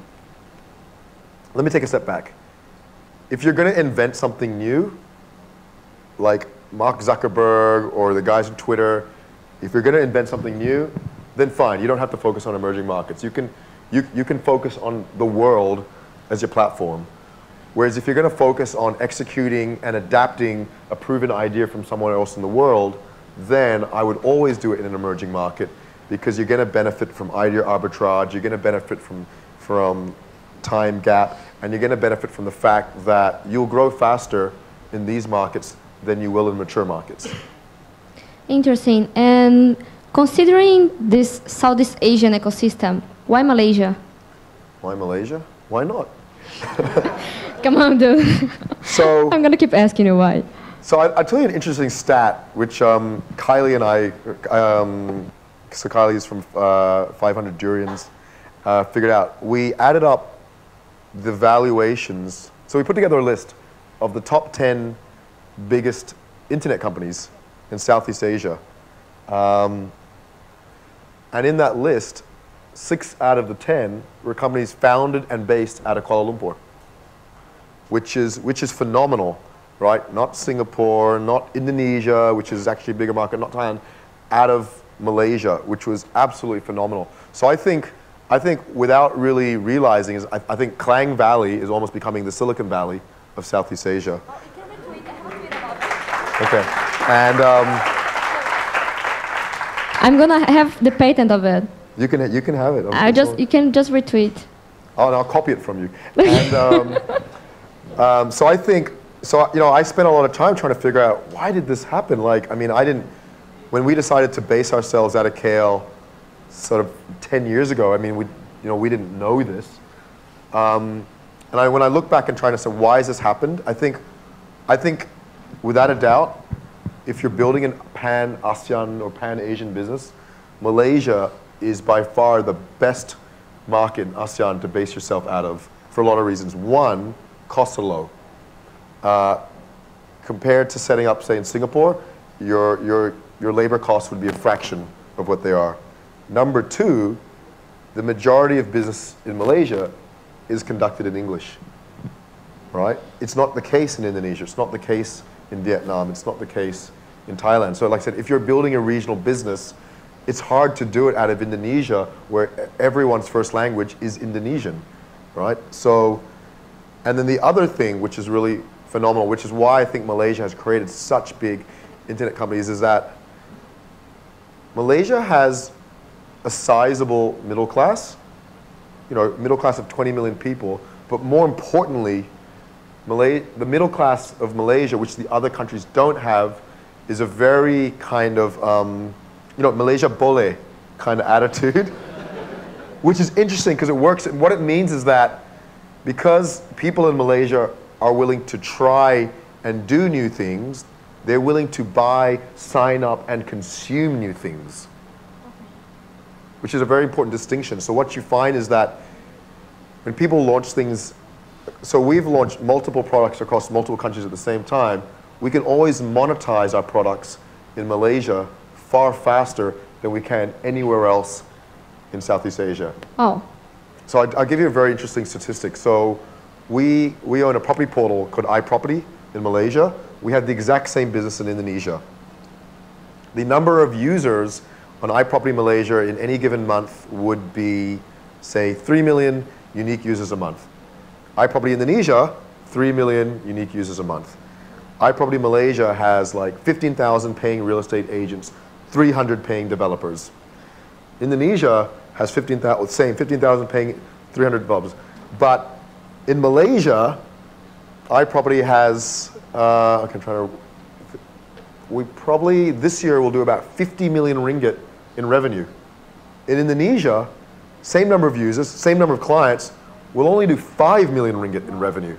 let me take a step back. If you're going to invent something new, like Mark Zuckerberg or the guys on Twitter, if you're going to invent something new, then fine. You don't have to focus on emerging markets. You can, you, you can focus on the world as your platform. Whereas if you're going to focus on executing and adapting a proven idea from somewhere else in the world, then I would always do it in an emerging market, because you're going to benefit from idea arbitrage, you're going to benefit from, from time gap, and you're going to benefit from the fact that you'll grow faster in these markets than you will in mature markets. Interesting. And considering this Southeast Asian ecosystem, why Malaysia? Why Malaysia? Why not? Come on, dude. So, I'm going to keep asking you why. So I, I'll tell you an interesting stat, which um, Kylie and I, um, so Kylie is from uh, five hundred Durians, uh, figured out. We added up the valuations. So we put together a list of the top ten biggest internet companies in Southeast Asia. Um, and in that list, six out of the ten were companies founded and based out of Kuala Lumpur, which is, which is phenomenal. Right? Not Singapore, not Indonesia, which is actually a bigger market, not Thailand, out of Malaysia, which was absolutely phenomenal. So I think, I think without really realizing, is I, I think Klang Valley is almost becoming the Silicon Valley of Southeast Asia. Oh, I can't wait to tweet. I have a tweet about that. Okay. And um, I'm gonna have the patent of it. You can, you can have it. I just, you can just retweet. Oh, and I'll copy it from you. And um, um, so I think, so you know, I spent a lot of time trying to figure out why did this happen. Like, I mean, I didn't. When we decided to base ourselves out of K L, sort of ten years ago, I mean, we, you know, we didn't know this. Um, and I, when I look back and try to say why has this happened, I think, I think, without a doubt, if you're building a pan-ASEAN or pan-Asian business, Malaysia is by far the best market in ASEAN to base yourself out of for a lot of reasons. One, costs are low. Uh, compared to setting up, say, in Singapore, your, your, your labor costs would be a fraction of what they are. Number two, the majority of business in Malaysia is conducted in English, right? It's not the case in Indonesia. It's not the case in Vietnam. It's not the case in Thailand. So like I said, if you're building a regional business, it's hard to do it out of Indonesia where everyone's first language is Indonesian, right? So, and then the other thing which is really phenomenal, which is why I think Malaysia has created such big internet companies, is that Malaysia has a sizable middle class, you know, middle class of twenty million people, but more importantly, Malay, the middle class of Malaysia, which the other countries don't have, is a very kind of, um, you know, Malaysia boleh kind of attitude, which is interesting because it works. And what it means is that because people in Malaysia are willing to try and do new things, they're willing to buy, sign up, and consume new things, which is a very important distinction. So what you find is that when people launch things, so we've launched multiple products across multiple countries at the same time, we can always monetize our products in Malaysia far faster than we can anywhere else in Southeast Asia. Oh. So I, I'll give you a very interesting statistic. So we, we own a property portal called iProperty in Malaysia. We have the exact same business in Indonesia. The number of users on iProperty Malaysia in any given month would be, say, three million unique users a month. iProperty Indonesia, three million unique users a month. iProperty Malaysia has like fifteen thousand paying real estate agents, three hundred paying developers. Indonesia has fifteen thousand, same, fifteen thousand paying, three hundred developers. But in Malaysia, iProperty has, uh, I can try to, we probably, this year will do about fifty million ringgit in revenue. In Indonesia, same number of users, same number of clients, will only do five million ringgit in revenue.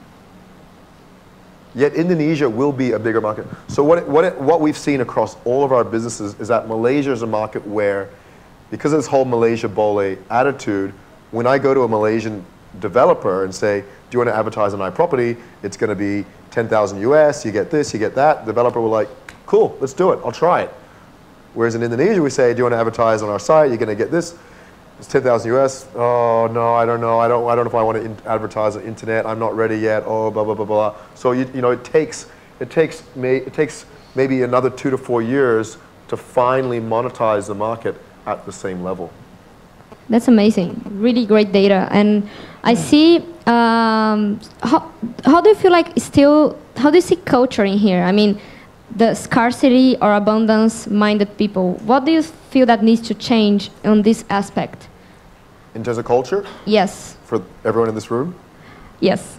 Yet Indonesia will be a bigger market. So what, it, what, it, what we've seen across all of our businesses is that Malaysia is a market where, because of this whole Malaysia boleh attitude, when I go to a Malaysian developer and say, do you want to advertise on iProperty? It's going to be ten thousand U S, you get this, you get that. The developer will like, cool, let's do it, I'll try it. Whereas in Indonesia, we say, do you want to advertise on our site? You're going to get this. It's ten thousand U S. Oh, no, I don't know. I don't, I don't know if I want to in advertise on internet. I'm not ready yet. Oh, blah, blah, blah, blah. So, you, you know, it takes, it, takes may, it takes maybe another two to four years to finally monetize the market at the same level. That's amazing. Really great data. And I see, um, how, how do you feel like still, how do you see culture in here? I mean, the scarcity or abundance-minded people, what do you feel that needs to change on this aspect? In terms of culture? Yes. For everyone in this room? Yes.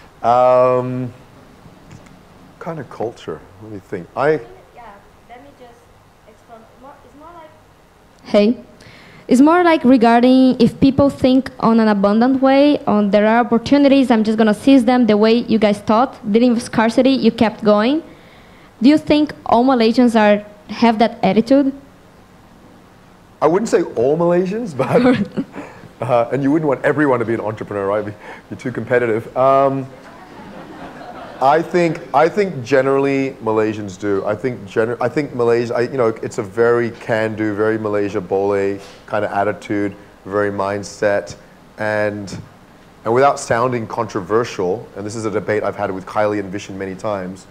Um, kind of culture? Let me think. I. Yeah, let me just explain. It's more like. Hey. It's more like regarding if people think on an abundant way, on there are opportunities, I'm just going to seize them the way you guys thought. Dealing with scarcity, you kept going. Do you think all Malaysians are have that attitude? I wouldn't say all Malaysians, but uh, and you wouldn't want everyone to be an entrepreneur, right? Be, be too competitive. Um, I think I think generally Malaysians do. I think gener I think Malaysia. I, you know, it's a very can-do, very Malaysia boleh kind of attitude, very mindset, and and without sounding controversial. And this is a debate I've had with Kylie and Vishen many times.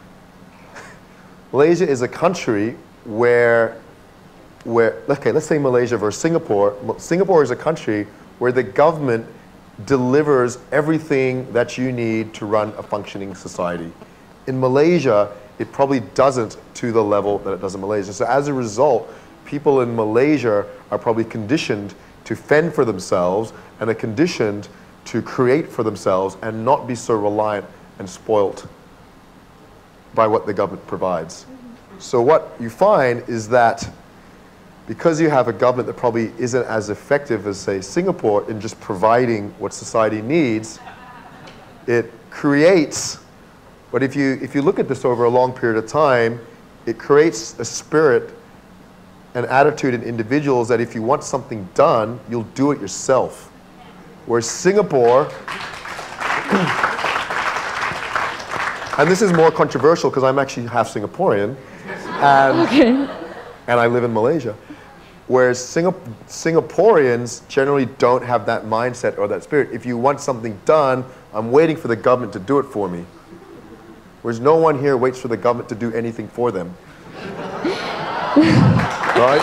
Malaysia is a country where, where, okay, let's say Malaysia versus Singapore. Singapore is a country where the government delivers everything that you need to run a functioning society. In Malaysia, it probably doesn't to the level that it does in Malaysia. So as a result, people in Malaysia are probably conditioned to fend for themselves and are conditioned to create for themselves and not be so reliant and spoilt by what the government provides. So what you find is that because you have a government that probably isn't as effective as, say, Singapore in just providing what society needs, it creates, but if you, if you look at this over a long period of time, it creates a spirit, an attitude in individuals that if you want something done, you'll do it yourself. Whereas Singapore, and this is more controversial because I'm actually half Singaporean, and, Okay. and I live in Malaysia. Whereas Singap Singaporeans generally don't have that mindset or that spirit. If you want something done, I'm waiting for the government to do it for me. Whereas no one here waits for the government to do anything for them. Right?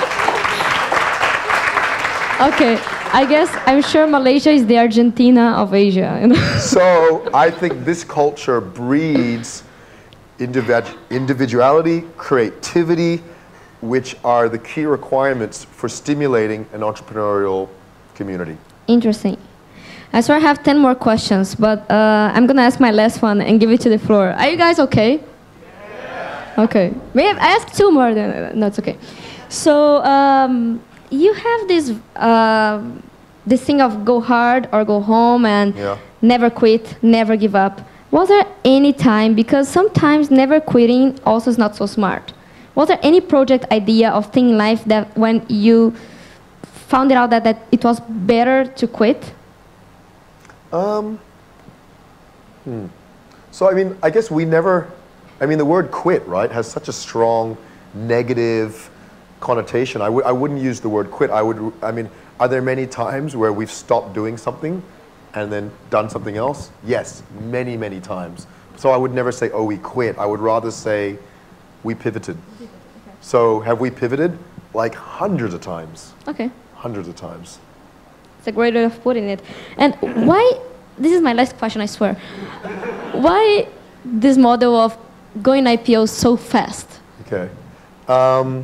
Okay, I guess I'm sure Malaysia is the Argentina of Asia. You know? So I think this culture breeds individ individuality, creativity, which are the key requirements for stimulating an entrepreneurial community. Interesting. I swear I have ten more questions, but uh, I'm going to ask my last one and give it to the floor. Are you guys okay? Yeah. Okay. May I ask two more? Then? No, it's okay. So um, you have this, uh, this thing of go hard or go home and Yeah. never quit, never give up. Was there any time, because sometimes never quitting also is not so smart. Was there any project idea of thing in life that when you found it out that, that it was better to quit? Um, hmm. So I mean, I guess we never, I mean the word quit, right, has such a strong negative connotation. I, w I wouldn't use the word quit. I would, I mean, are there many times where we've stopped doing something and then done something else? Yes, many, many times. So I would never say, oh, we quit. I would rather say we pivoted. So have we pivoted? Like hundreds of times. Okay. Hundreds of times. It's a great way of putting it. And why, this is my last question, I swear. Why this model of going I P O so fast? Okay. Um,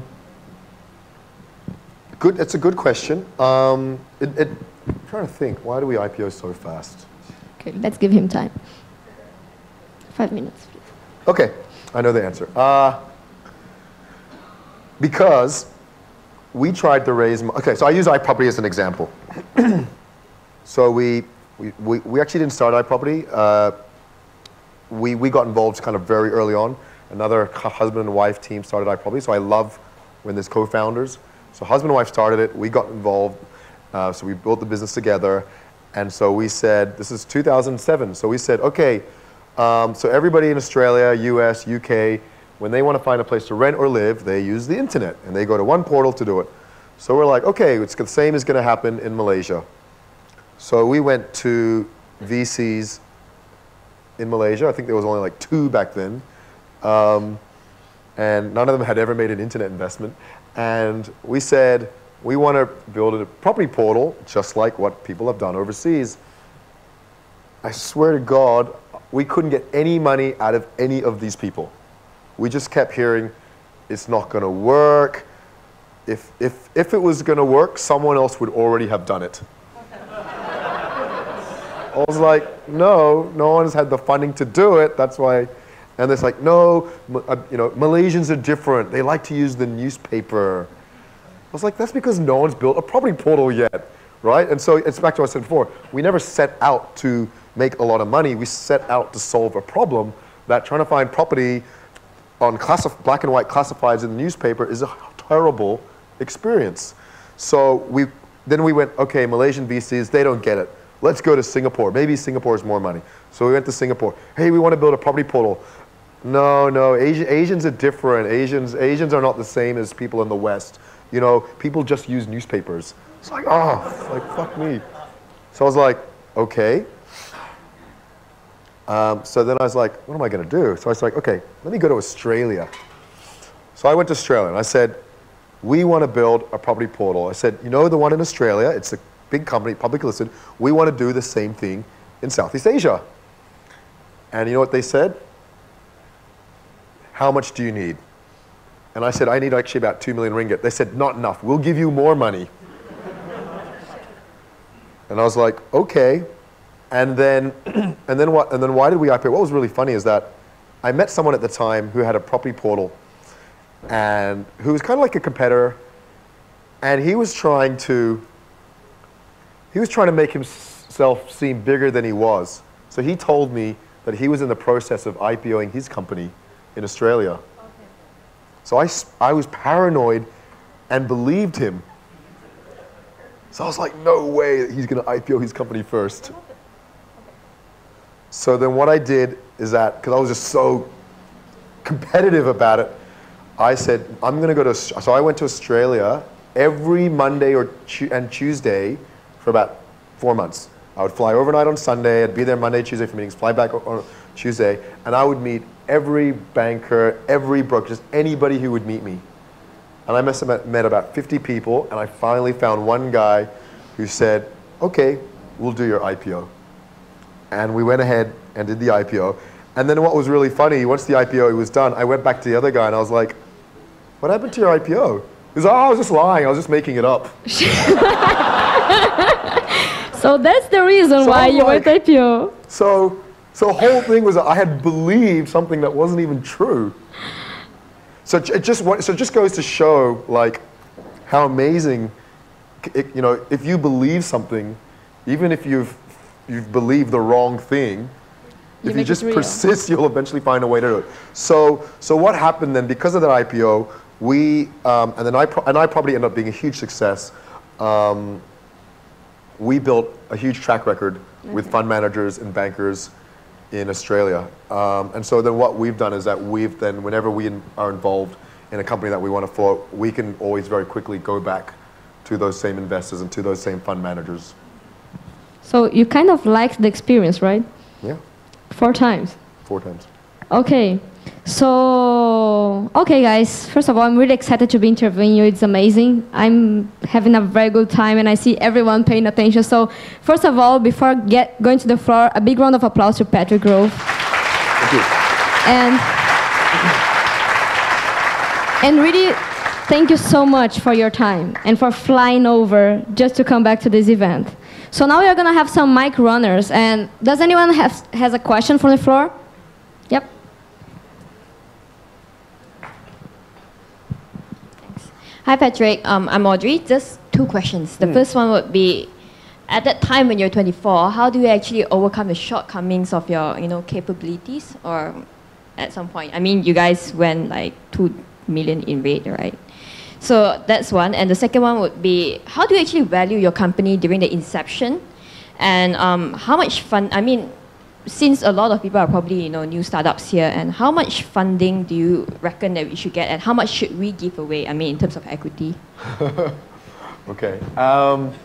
good, it's a good question. Um, it, it, I'm trying to think, why do we I P O so fast? Okay, let's give him time. Five minutes, please. Okay, I know the answer. Uh, because we tried to raise, okay, so I use iProperty as an example. So we, we, we, we actually didn't start iProperty. Uh, we, we got involved kind of very early on. Another husband and wife team started iProperty, so I love when there's co-founders. So husband and wife started it, we got involved, uh, so we built the business together. And so we said, this is two thousand seven, so we said, okay, um, so everybody in Australia, U S, U K, when they want to find a place to rent or live, they use the internet, and they go to one portal to do it. So we're like, okay, it's the same is going to happen in Malaysia. So we went to V Cs in Malaysia. I think there was only like two back then. Um, and none of them had ever made an internet investment. And we said, we want to build a property portal just like what people have done overseas. I swear to God, we couldn't get any money out of any of these people. We just kept hearing, it's not going to work. If, if, if it was going to work, someone else would already have done it. I was like, no, no one's had the funding to do it. That's why. And it's like, no, you know, Malaysians are different. They like to use the newspaper. I was like, that's because no one's built a property portal yet, right? And so it's back to what I said before. We never set out to make a lot of money. We set out to solve a problem that trying to find property on black and white classifieds in the newspaper is a terrible experience. So we, then we went, okay, Malaysian V Cs, they don't get it. Let's go to Singapore. Maybe Singapore is more money. So we went to Singapore. Hey, we want to build a property portal. No, no, Asi- Asians are different. Asians, Asians are not the same as people in the West. You know, people just use newspapers. It's like, oh, like, fuck me. So I was like, okay. Um, so then I was like, what am I going to do? So I was like, okay, let me go to Australia. So I went to Australia and I said, we want to build a property portal. I said, you know the one in Australia? It's a big company, publicly listed. We want to do the same thing in Southeast Asia. And you know what they said? How much do you need? And I said, I need actually about two million ringgit. They said, not enough. We'll give you more money. And I was like, okay. And then, and then what? And then why did we I P O? What was really funny is that I met someone at the time who had a property portal, and who was kind of like a competitor, and he was trying to, he was trying to make himself seem bigger than he was. So he told me that he was in the process of IPOing his company in Australia. Okay. So I, I was paranoid and believed him. So I was like, no way that he's going to I P O his company first. Okay. Okay. So then what I did is that, because I was just so competitive about it, I said, I'm going to go to, so I went to Australia every Monday or and Tuesday for about four months. I would fly overnight on Sunday, I'd be there Monday, Tuesday for meetings, fly back on Tuesday, and I would meet every banker, every broker, just anybody who would meet me. And I must have met, met about fifty people, and I finally found one guy who said, okay, we'll do your I P O. And we went ahead and did the I P O. And then what was really funny, once the I P O was done, I went back to the other guy and I was like, what happened to your I P O? He was like, oh, I was just lying, I was just making it up. So that's the reason so why I'm you like, went I P O. So, so the whole thing was that I had believed something that wasn't even true. So it just, so it just goes to show like how amazing, it, you know, if you believe something, even if you've, you've believed the wrong thing, you if you just persist, you'll eventually find a way to do it. So, so what happened then, because of that I P O, we, um, and then I, pro and I probably ended up being a huge success. Um, we built a huge track record okay. with fund managers and bankers in Australia. Um, and so then what we've done is that we've then, whenever we in, are involved in a company that we want to float, we can always very quickly go back to those same investors and to those same fund managers. So you kind of liked the experience, right? Yeah. Four times? Four times. Okay. So, okay guys, first of all, I'm really excited to be interviewing you. It's amazing. I'm having a very good time and I see everyone paying attention. So, first of all, before get, going to the floor, a big round of applause to Catcha Group. Thank you. And, and really, thank you so much for your time and for flying over just to come back to this event. So now we're going to have some mic runners. And does anyone have, has a question from the floor? Yep. Hi, Patrick. Um, I'm Audrey. Just two questions. The mm. first one would be, at that time when you're twenty-four, how do you actually overcome the shortcomings of your, you know, capabilities? Or at some point, I mean, you guys went like two million in rate, right? So that's one. And the second one would be, how do you actually value your company during the inception? And um, how much fund, I mean, since a lot of people are probably, you know, new startups here, and how much funding do you reckon that we should get, and how much should we give away, I mean, in terms of equity? Okay. Um,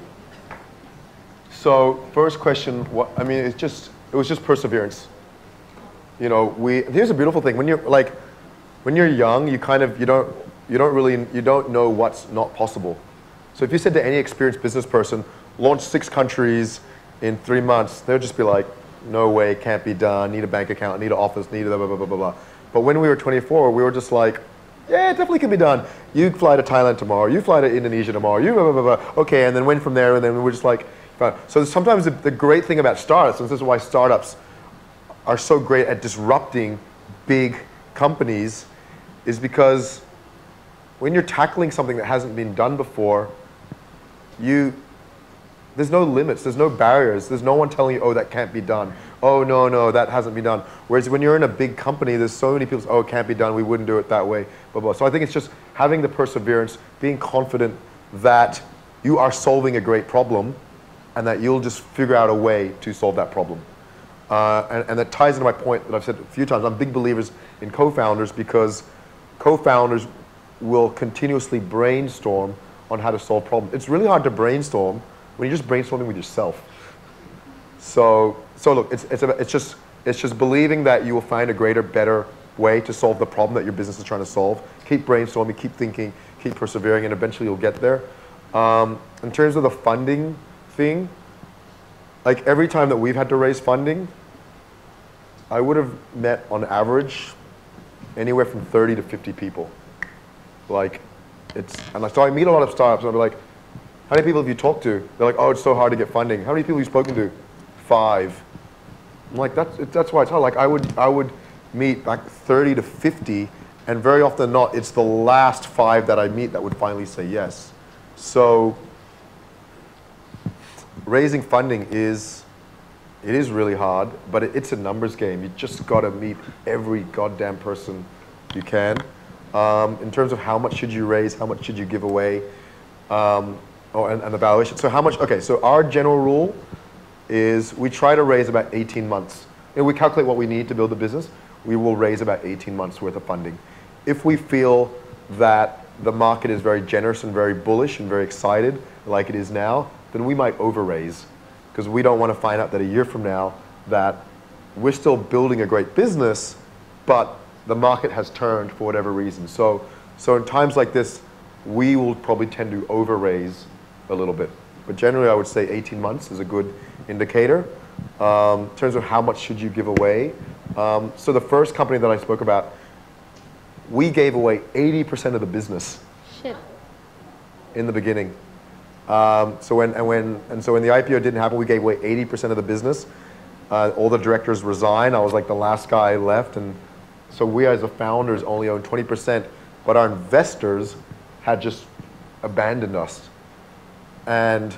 so first question, what, I mean, it's just, it was just perseverance. You know, we, here's a beautiful thing. When you're, like, when you're young, you kind of, you don't, you don't really, you don't know what's not possible. So if you said to any experienced business person, launch six countries in three months, they'll just be like, no way, can't be done, need a bank account, need an office, need a blah, blah, blah, blah, blah. But when we were twenty-four, we were just like, yeah, it definitely can be done. You fly to Thailand tomorrow, you fly to Indonesia tomorrow, you blah, blah, blah, blah. Okay, and then went from there, and then we were just like, fine. So sometimes the, the great thing about startups, and this is why startups are so great at disrupting big companies, is because when you're tackling something that hasn't been done before, you, there's no limits, there's no barriers, there's no one telling you, oh, that can't be done. Oh, no, no, that hasn't been done. Whereas when you're in a big company, there's so many people say, oh, it can't be done, we wouldn't do it that way, blah, blah. So I think it's just having the perseverance, being confident that you are solving a great problem and that you'll just figure out a way to solve that problem. Uh, and, and that ties into my point that I've said a few times. I'm big believers in co-founders because co-founders will continuously brainstorm on how to solve problems. It's really hard to brainstorm when you're just brainstorming with yourself. So, so look, it's, it's, it's, just, it's just believing that you will find a greater, better way to solve the problem that your business is trying to solve. Keep brainstorming, keep thinking, keep persevering, and eventually you'll get there. Um, in terms of the funding thing, like every time that we've had to raise funding, I would have met on average anywhere from thirty to fifty people. Like, it's, and so I meet a lot of startups, and I'll be like, how many people have you talked to? They're like, oh, it's so hard to get funding. How many people have you spoken to? Five. I'm like, that's, that's why it's hard. Like, I would, I would meet like thirty to fifty, and very often not, it's the last five that I meet that would finally say yes. So raising funding is, it is really hard, but it, it's a numbers game. You just got to meet every goddamn person you can. Um, in terms of how much should you raise, how much should you give away, um, oh, and, and the valuation. So how much, okay, so our general rule is we try to raise about eighteen months. And we calculate what we need to build the business. We will raise about eighteen months worth of funding. If we feel that the market is very generous and very bullish and very excited, like it is now, then we might over-raise, because we don't want to find out that a year from now that we're still building a great business, but the market has turned for whatever reason. So, so in times like this, we will probably tend to over-raise a little bit. But generally, I would say eighteen months is a good indicator. Um, in terms of how much should you give away. Um, so the first company that I spoke about, we gave away eighty percent of the business. Shit. In the beginning. Um, so when and when and so when the I P O didn't happen, we gave away eighty percent of the business. Uh, all the directors resigned. I was like the last guy left, and so we as the founders only owned twenty percent, but our investors had just abandoned us. And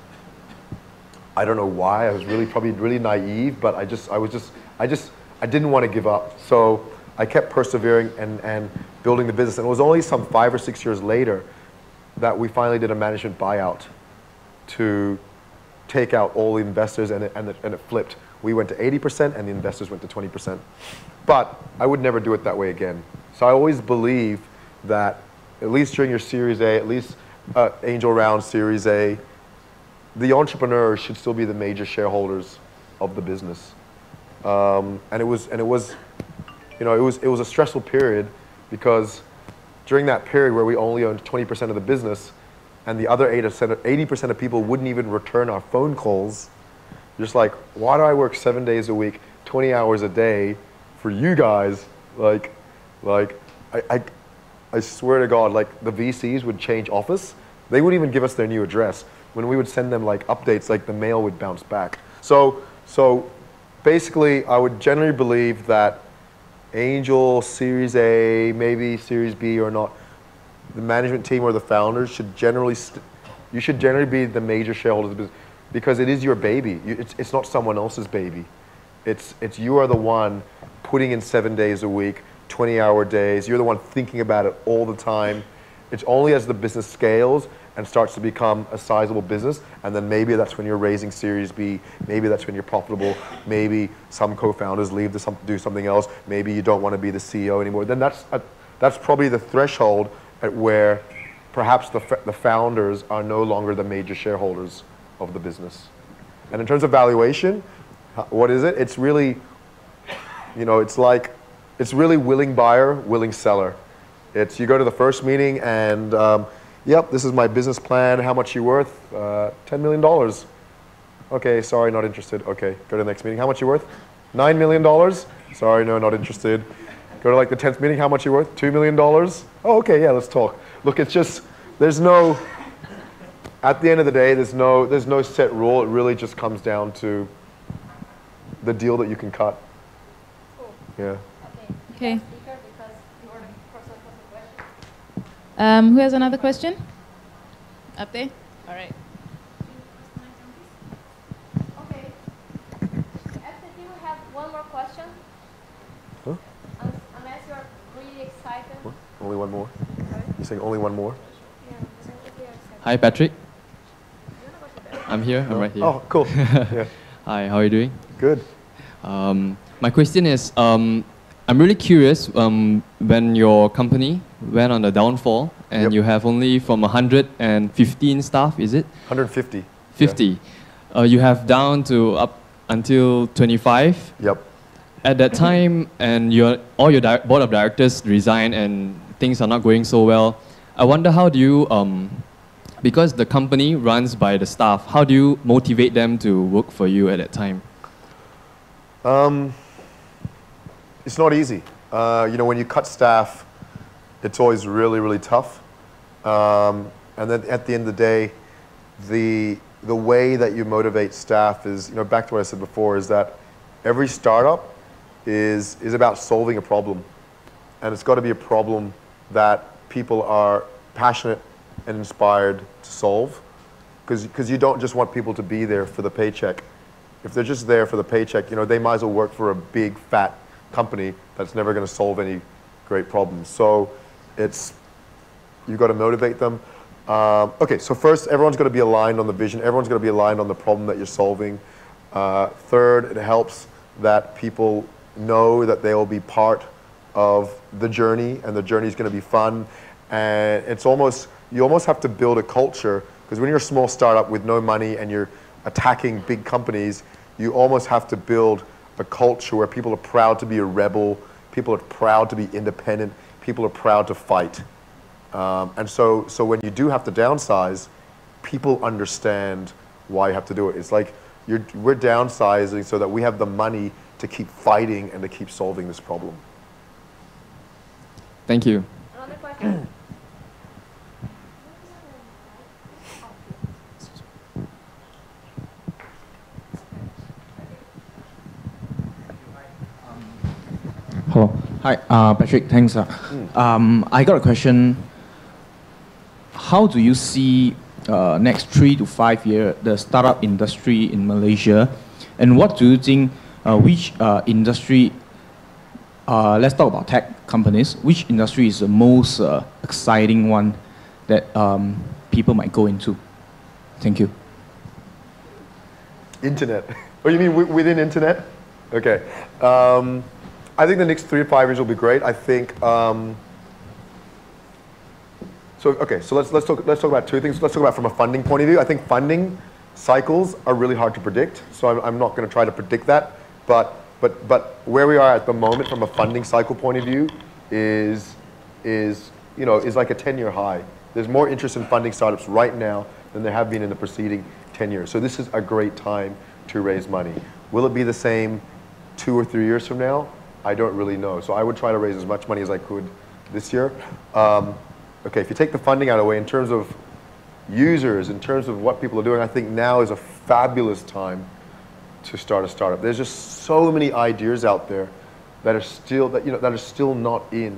I don't know why. I was really probably really naive, but I just I was just I just I didn't want to give up. So I kept persevering and and building the business. And it was only some five or six years later that we finally did a management buyout to take out all the investors, and it, and it, and it flipped. We went to eighty percent and the investors went to twenty percent. But I would never do it that way again. So I always believe that at least during your Series A, at least uh, angel round, Series A, the entrepreneurs should still be the major shareholders of the business. Um, and it was, and it was, you know, it was, it was a stressful period, because during that period where we only owned twenty percent of the business, and the other eighty percent of people wouldn't even return our phone calls, just like, why do I work seven days a week, twenty hours a day for you guys? Like, like I, I, I swear to God, like the V Cs would change office. They wouldn't even give us their new address. When we would send them like updates, like the mail would bounce back. So, so basically, I would generally believe that angel, Series A, maybe Series B or not, the management team or the founders should generally, st you should generally be the major shareholders of the business, because it is your baby. You, it's, it's not someone else's baby. It's, it's you are the one putting in seven days a week, twenty hour days. You're the one thinking about it all the time. It's only as the business scales and starts to become a sizable business, and then maybe that's when you're raising Series B, maybe that's when you're profitable, maybe some co-founders leave to some, do something else, maybe you don't want to be the C E O anymore, then that's, a, that's probably the threshold at where perhaps the, the founders are no longer the major shareholders of the business. And in terms of valuation, what is it? It's really, you know, it's like, it's really willing buyer, willing seller. It's, you go to the first meeting and, um, yep, this is my business plan. How much you worth? Uh, ten million dollars. Okay, sorry, not interested. Okay, go to the next meeting. How much you worth? nine million dollars. Sorry, no, not interested. Go to like the tenth meeting. How much you worth? two million dollars. Oh, okay, yeah, let's talk. Look, it's just, there's no, at the end of the day, there's no, there's no set rule. It really just comes down to the deal that you can cut. Cool. Yeah. Okay. Um, who has another question? Up there? All right. Okay. After you have one more question. Huh? Unless you're really excited. What? Only one more? Sorry? You're saying only one more? Yeah. Hi, Patrick. I'm here. I'm right here. Oh, cool. Yeah. Hi, how are you doing? Good. Um, my question is, um, I'm really curious, um, when your company went on the downfall and Yep. you have only from one hundred fifteen staff, is it? one hundred fifty. fifty. Yeah. Uh, you have down to up until twenty-five. Yep. At that time, and your, all your di board of directors resigned and things are not going so well. I wonder how do you, um, because the company runs by the staff, how do you motivate them to work for you at that time? Um, it's not easy. Uh, you know, when you cut staff, it's always really, really tough. Um, and then at the end of the day, the, the way that you motivate staff is, you know, back to what I said before, is that every startup is, is about solving a problem. And it's got to be a problem that people are passionate and inspired to solve. Because you don't just want people to be there for the paycheck. If they're just there for the paycheck, you know, they might as well work for a big, fat company that's never going to solve any great problems. So it's, you've got to motivate them. Um, okay, so first, everyone's got to be aligned on the vision. Everyone's got to be aligned on the problem that you're solving. Uh, third, it helps that people know that they will be part of the journey, and the journey is going to be fun. And it's almost, you almost have to build a culture, because when you're a small startup with no money and you're attacking big companies, you almost have to build a culture where people are proud to be a rebel, people are proud to be independent, people are proud to fight. Um, and so, so when you do have to downsize, people understand why you have to do it. It's like you're, we're downsizing so that we have the money to keep fighting and to keep solving this problem. Thank you. Another question. Hello. Hi, uh, Patrick. Thanks. Uh, um, I got a question. How do you see uh, next three to five year the startup industry in Malaysia, and what do you think? Uh, which uh, industry? Uh, let's talk about tech companies. Which industry is the most uh, exciting one that um, people might go into? Thank you. Internet. Oh, you mean w within internet? Okay. Um, I think the next three to five years will be great. I think. Um, so okay. So let's let's talk let's talk about two things. Let's talk about from a funding point of view. I think funding cycles are really hard to predict. So I'm, I'm not going to try to predict that. But but but where we are at the moment from a funding cycle point of view is is you know is like a ten-year high. There's more interest in funding startups right now than there have been in the preceding ten years. So this is a great time to raise money. Will it be the same two or three years from now? I don't really know. So I would try to raise as much money as I could this year. Um, okay, if you take the funding out of the way, in terms of users, in terms of what people are doing, I think now is a fabulous time to start a startup. There's just so many ideas out there that are still that you know that are still not in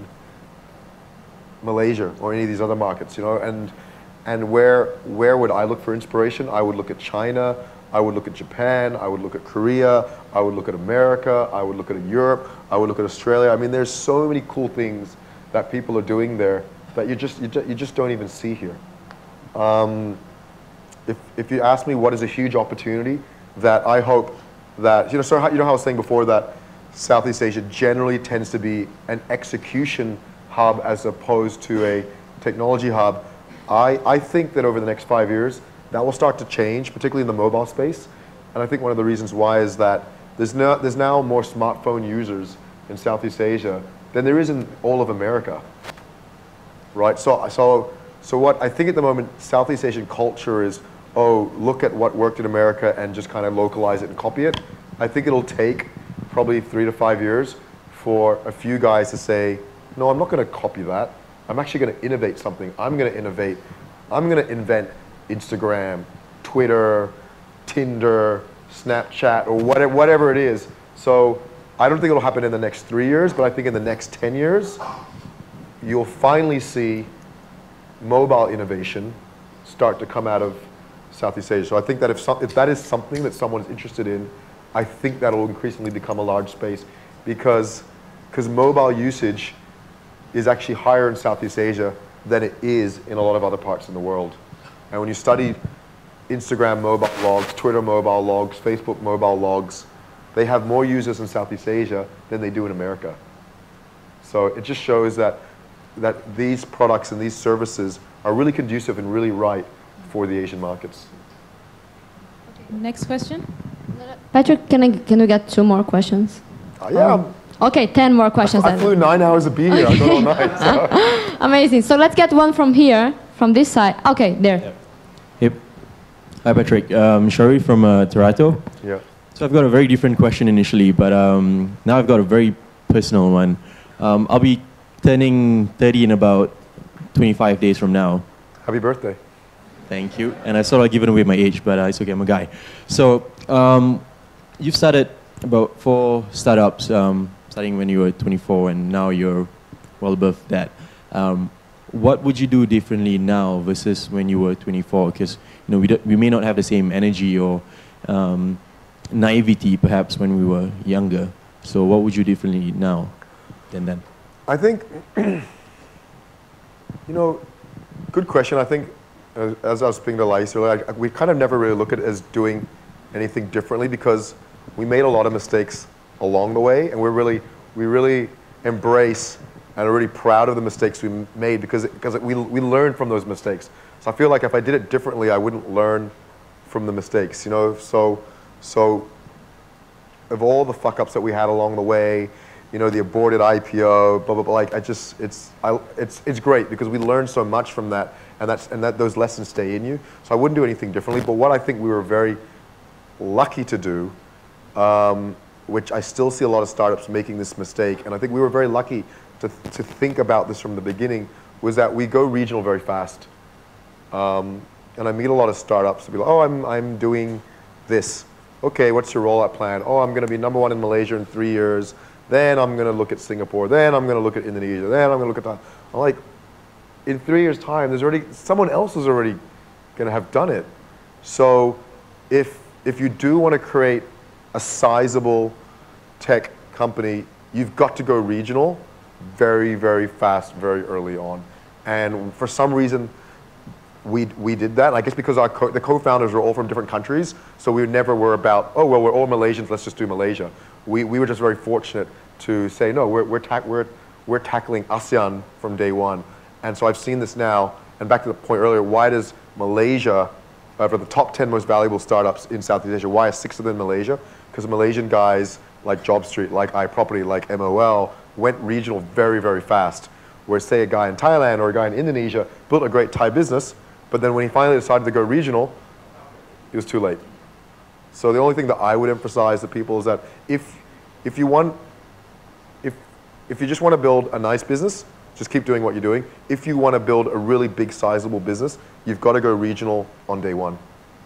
Malaysia or any of these other markets. You know, and and where where would I look for inspiration? I would look at China. I would look at Japan, I would look at Korea, I would look at America, I would look at Europe, I would look at Australia. I mean, there's so many cool things that people are doing there that you just, you just, you just don't even see here. Um, if, if you ask me what is a huge opportunity that I hope that, you know, so how, you know how I was saying before that Southeast Asia generally tends to be an execution hub as opposed to a technology hub. I, I think that over the next five years, that will start to change, particularly in the mobile space. And I think one of the reasons why is that there's, no, there's now more smartphone users in Southeast Asia than there is in all of America, right? So, so, so what I think at the moment, Southeast Asian culture is, oh, look at what worked in America and just kind of localize it and copy it. I think it'll take probably three to five years for a few guys to say, no, I'm not going to copy that. I'm actually going to innovate something. I'm going to innovate. I'm going to invent Instagram, Twitter, Tinder, Snapchat, or whatever, whatever it is. So I don't think it'll happen in the next three years, but I think in the next ten years, you'll finally see mobile innovation start to come out of Southeast Asia. So I think that if, some, if that is something that someone's interested in, I think that'll increasingly become a large space because because mobile usage is actually higher in Southeast Asia than it is in a lot of other parts in the world. And when you study Instagram mobile logs, Twitter mobile logs, Facebook mobile logs, they have more users in Southeast Asia than they do in America. So it just shows that, that these products and these services are really conducive and really right for the Asian markets. Next question. Patrick, can, I, can we get two more questions? Uh, yeah. Um, okay, ten more questions. I, I flew nine hours to be here. I got all night. So. Amazing. So let's get one from here, from this side. Okay, there. Yeah. Yep. Hi, Patrick. Um, Sharif from uh, Toronto. Yeah. So I've got a very different question initially, but um, now I've got a very personal one. Um, I'll be turning thirty in about twenty-five days from now. Happy birthday. Thank you. And I sort of given away my age, but uh, it's okay, I'm a guy. So um, you've started about four startups, um, starting when you were twenty-four, and now you're well above that. Um, what would you do differently now versus when you were twenty-four? Because you know we, do, we may not have the same energy or um, naivety perhaps when we were younger. So what would you do differently now than then? I think, you know, good question. I think, uh, as I was speaking to Lais earlier, I, we kind of never really look at it as doing anything differently because we made a lot of mistakes along the way, and we're really, we really embrace and are really proud of the mistakes we made because, it, because it, we, we learned from those mistakes. So I feel like if I did it differently, I wouldn't learn from the mistakes, you know? So, so of all the fuck-ups that we had along the way, you know, the aborted I P O, blah, blah, blah, like, I just, it's, I, it's, it's great because we learned so much from that, and, that's, and that those lessons stay in you. So I wouldn't do anything differently, but what I think we were very lucky to do, um, which I still see a lot of startups making this mistake, and I think we were very lucky to, to think about this from the beginning, was that we go regional very fast. Um, and I meet a lot of startups to be like, oh, I'm, I'm doing this. Okay, what's your rollout plan? Oh, I'm going to be number one in Malaysia in three years. Then I'm going to look at Singapore. Then I'm going to look at Indonesia. Then I'm going to look at that. I'm like, in three years' time, there's already, someone else is already going to have done it. So if, if you do want to create a sizable tech company, you've got to go regional very, very fast, very early on. And for some reason, we, we did that. I guess because our co the co-founders were all from different countries, so we never were about, oh, well, we're all Malaysians, let's just do Malaysia. We, we were just very fortunate to say, no, we're, we're, ta we're, we're tackling ASEAN from day one. And so I've seen this now, and back to the point earlier, why does Malaysia, uh, for the top ten most valuable startups in Southeast Asia, why are six of them in Malaysia? Because Malaysian guys like JobStreet, like iProperty, like M O L, went regional very, very fast. Whereas say a guy in Thailand or a guy in Indonesia built a great Thai business, but then when he finally decided to go regional, it was too late. So the only thing that I would emphasize to people is that if, if you want, if, if you just want to build a nice business, just keep doing what you're doing. If you want to build a really big, sizable business, you've got to go regional on day one.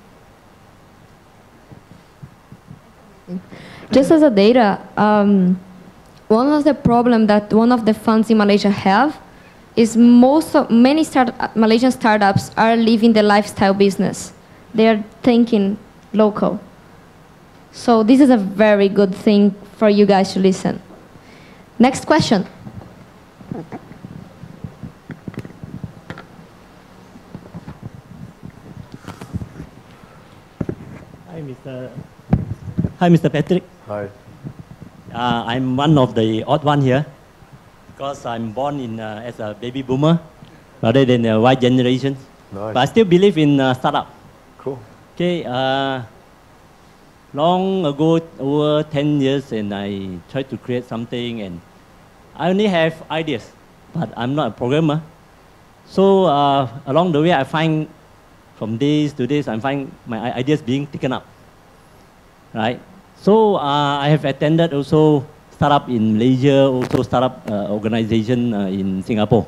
Just as a data, um, one of the problems that one of the funds in Malaysia have is most of, many start, Malaysian startups are leaving the lifestyle business. They are thinking local. So this is a very good thing for you guys to listen. Next question. Hi, Mister Hi, Mister Patrick. Hi. Uh, I'm one of the odd one here because I'm born in uh, as a baby boomer rather than a Y generation. Nice. But I still believe in uh, startup. Cool. Okay. Uh, long ago, over ten years, and I tried to create something, and I only have ideas, but I'm not a programmer. So uh, along the way, I find from days to days, I find my ideas being taken up. Right. So uh, I have attended also startup in Malaysia, also startup uh, organization uh, in Singapore.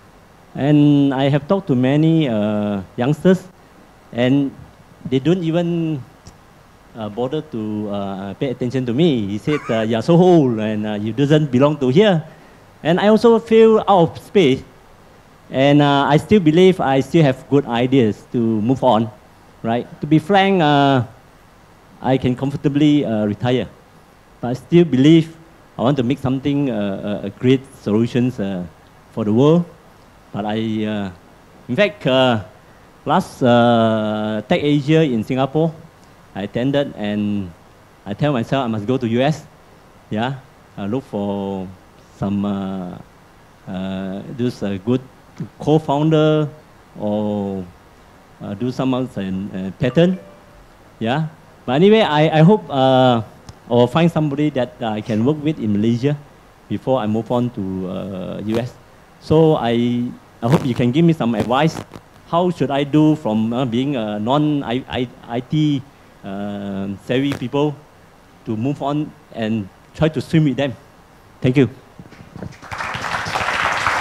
And I have talked to many uh, youngsters, and they don't even uh, bother to uh, pay attention to me. He said, uh, you're so old and uh, you doesn't belong to here. And I also feel out of space. And uh, I still believe I still have good ideas to move on, right? To be frank, uh, I can comfortably uh, retire. But I still believe I want to make something, uh, uh, great solutions uh, for the world. But I, uh, in fact, uh, last uh, Tech Asia in Singapore, I attended, and I tell myself I must go to U S. Yeah, I look for some uh, uh, those uh, good co-founder or uh, do some else and uh, pattern. Yeah. But anyway, I, I hope uh, I will find somebody that uh, I can work with in Malaysia before I move on to uh, U S. So I, I hope you can give me some advice. How should I do from uh, being a non-I T uh, savvy people to move on and try to swim with them? Thank you.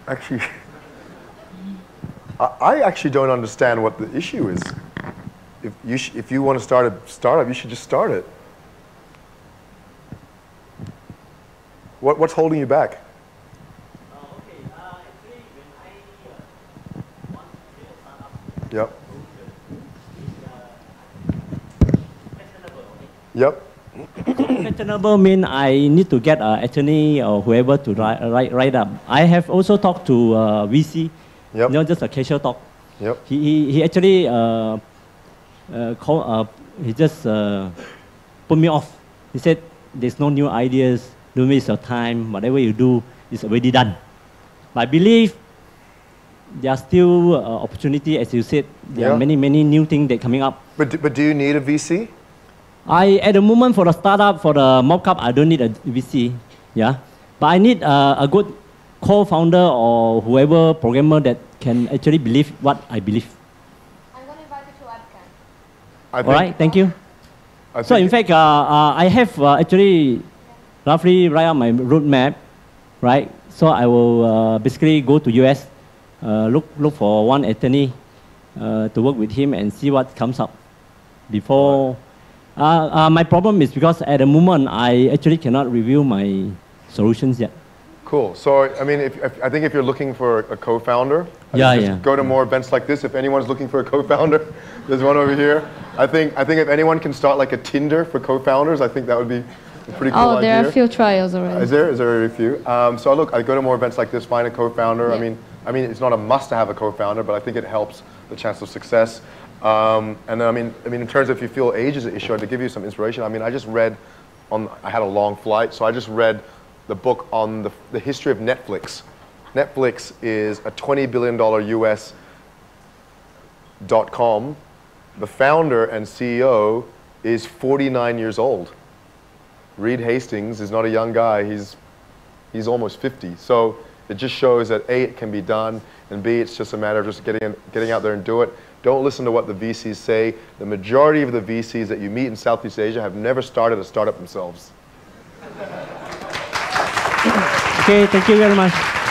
Actually, I, I actually don't understand what the issue is. If you, sh if you want to start a startup, you should just start it. What, what's holding you back? Yep. Yep. Questionable mean I need to get an attorney or whoever to write, write, write up. I have also talked to uh, V C, Yep. not just a casual talk. Yep. He, he, he actually uh, uh, call, uh, he just uh, put me off. He said, there's no new ideas, don't waste your time, whatever you do is already done. But I believe there are still uh, opportunity, as you said, there Yeah. are many, many new things that coming up. But, do- but do you need a V C? I, at the moment, for the startup, for the mock-up, I don't need a V C, yeah. But I need uh, a good co-founder or whoever programmer that can actually believe what I believe. I'm going to invite you to webcam. I All think- right, thank you. I So think- in fact, uh, uh, I have uh, actually roughly write out my roadmap, right? So I will uh, basically go to U S, uh, look look for one attorney uh, to work with him and see what comes up. Before, uh, uh, my problem is because at the moment I actually cannot review my solutions yet. Cool. So, I mean, if, if, I think if you're looking for a co-founder, I Yeah, think just yeah. go to more events like this. If anyone's looking for a co-founder, there's one over here. I think, I think if anyone can start like a Tinder for co-founders, I think that would be a pretty cool Oh, idea. there are a few trials already. Is there? Is there a few? Um, so look, I go to more events like this, find a co-founder. I Yeah. mean, I mean, it's not a must to have a co-founder, but I think it helps the chance of success. Um, and then, I mean, I mean, in terms of if you feel age is an issue, to give you some inspiration. I mean, I just read on. I had a long flight, so I just read the book on the, the history of Netflix. Netflix is a twenty billion dollar U S dot com. The founder and C E O is forty-nine years old. Reed Hastings is not a young guy, he's, he's almost fifty. So it just shows that A, it can be done, and B, it's just a matter of just getting, in, getting out there and do it. Don't listen to what the V Cs say. The majority of the V Cs that you meet in Southeast Asia have never started a startup themselves. Okay, thank you very much.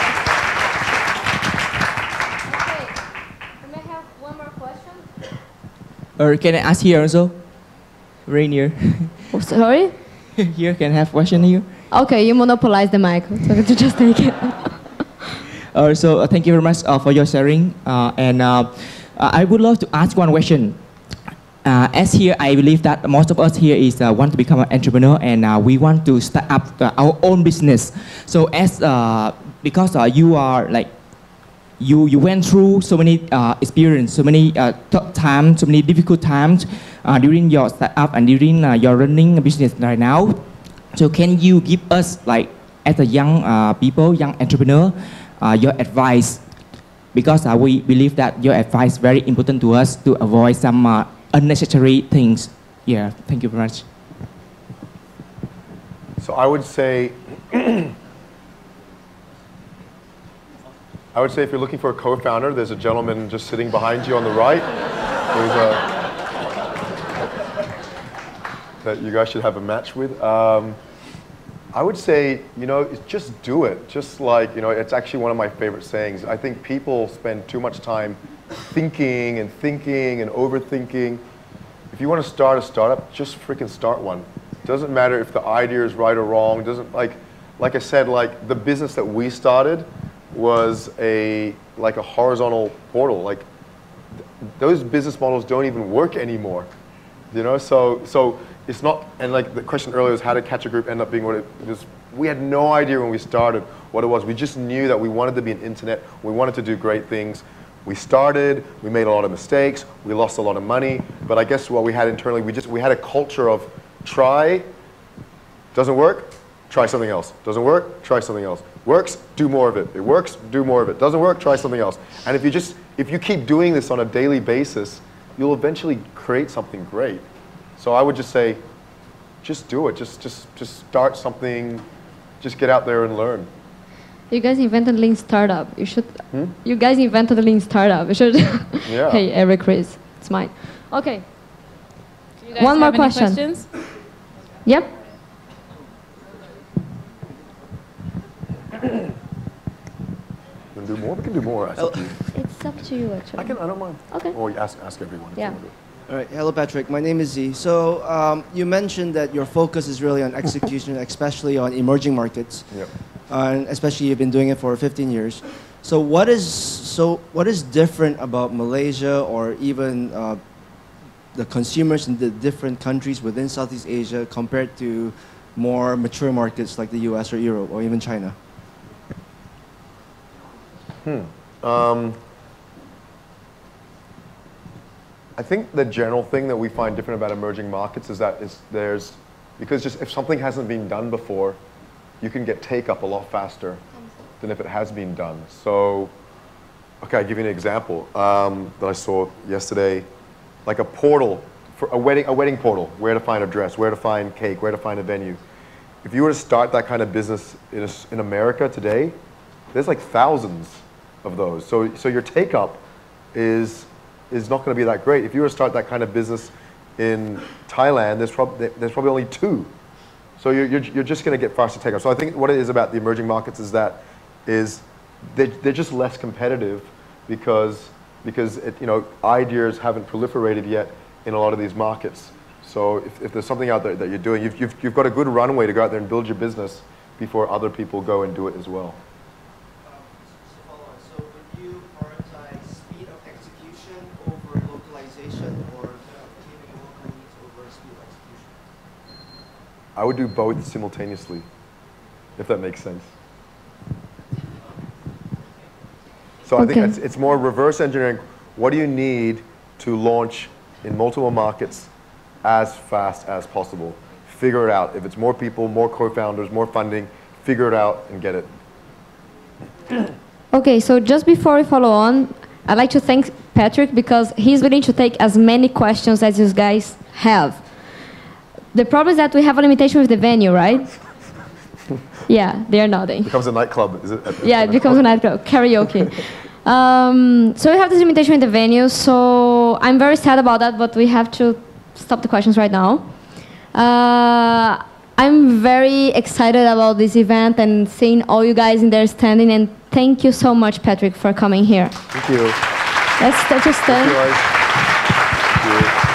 Okay. We may have one more question. Or can I ask here also? Rainier. Oh, sorry? Here, can I have question here? Okay, you monopolize the mic, so you just take it. Uh, so uh, thank you very much uh, for your sharing. Uh, and uh, uh, I would love to ask one question. Uh, as here, I believe that most of us here is uh, want to become an entrepreneur, and uh, we want to start up uh, our own business. So as uh, because uh, you are like you you went through so many uh, experience, so many uh, tough times, so many difficult times uh, during your startup and during uh, your running a business right now. So can you give us, like, as a young uh, people, young entrepreneur, uh, your advice? Because uh, we believe that your advice is very important to us to avoid some uh, unnecessary things. Yeah, thank you very much. So I would say, I would say if you're looking for a co-founder, there's a gentleman just sitting behind you on the right. There's a, that you guys should have a match with. Um, I would say, you know, it's just do it. Just like, you know, it's actually one of my favorite sayings. I think people spend too much time thinking and thinking and overthinking. If you want to start a startup, just freaking start one. Doesn't matter if the idea is right or wrong. Doesn't, like, like I said, like the business that we started was a like a horizontal portal. Like th those business models don't even work anymore. You know, so so it's not. And like the question earlier was, how did Catcha Group end up being what it was? We had no idea when we started what it was. We just knew that we wanted to be an internet. We wanted to do great things. We started, we made a lot of mistakes, we lost a lot of money, but I guess what we had internally, we just we had a culture of try, doesn't work, try something else. Doesn't work, try something else. Works, do more of it. It works, do more of it. Doesn't work, try something else. And if you just if you keep doing this on a daily basis, you'll eventually create something great. So I would just say, just do it. Just just just start something, just get out there and learn. You guys invented Lean Startup. You should. Hmm? You guys invented Lean Startup. You should. Yeah. Hey, Eric, Chris, it's mine. Okay. Do you guys One more have any question. questions? Yep. Then do more? We can do more. It's up to you. It's up to you, actually. I can. I don't mind. Okay. Or you ask ask everyone. If Yeah. you want to. All right. Hello, Patrick. My name is Z. So um, you mentioned that your focus is really on execution, especially on emerging markets. Yep. Uh, and especially you've been doing it for fifteen years. So what is so what is different about Malaysia or even uh, the consumers in the different countries within Southeast Asia compared to more mature markets like the U S or Europe or even China? Hmm. Um, I think the general thing that we find different about emerging markets is that is there's, because just if something hasn't been done before, you can get take up a lot faster than if it has been done. So, okay, I'll give you an example um, that I saw yesterday, like a portal, for a wedding, a wedding portal, where to find a dress, where to find cake, where to find a venue. If you were to start that kind of business in, a, in America today, there's like thousands of those. So, so your take up is, is not going to be that great. If you were to start that kind of business in Thailand, there's, prob there's probably only two. So you're, you're, you're just going to get faster take up. So I think what it is about the emerging markets is that is they're, they're just less competitive because, because it, you know, ideas haven't proliferated yet in a lot of these markets. So if, if there's something out there that you're doing, you've, you've, you've got a good runway to go out there and build your business before other people go and do it as well. So would you prioritize speed of execution over localization or achieving local needs over speed of execution? I would do both simultaneously, if that makes sense. So I Okay. think it's, it's more reverse engineering. What do you need to launch in multiple markets as fast as possible? Figure it out. If it's more people, more co-founders, more funding, figure it out and get it. Okay, so just before we follow on, I'd like to thank Patrick because he's willing to take as many questions as you guys have. The problem is that we have a limitation with the venue, right? Yeah, they're nodding. It becomes a nightclub, is it? At the Yeah, it becomes a nightclub, karaoke. um, so we have this limitation in the venue, so I'm very sad about that, but we have to stop the questions right now. Uh, I'm very excited about this event and seeing all you guys in there standing, and thank you so much, Patrick, for coming here. Thank you. Let's take a stand. Thank you, guys. Thank you.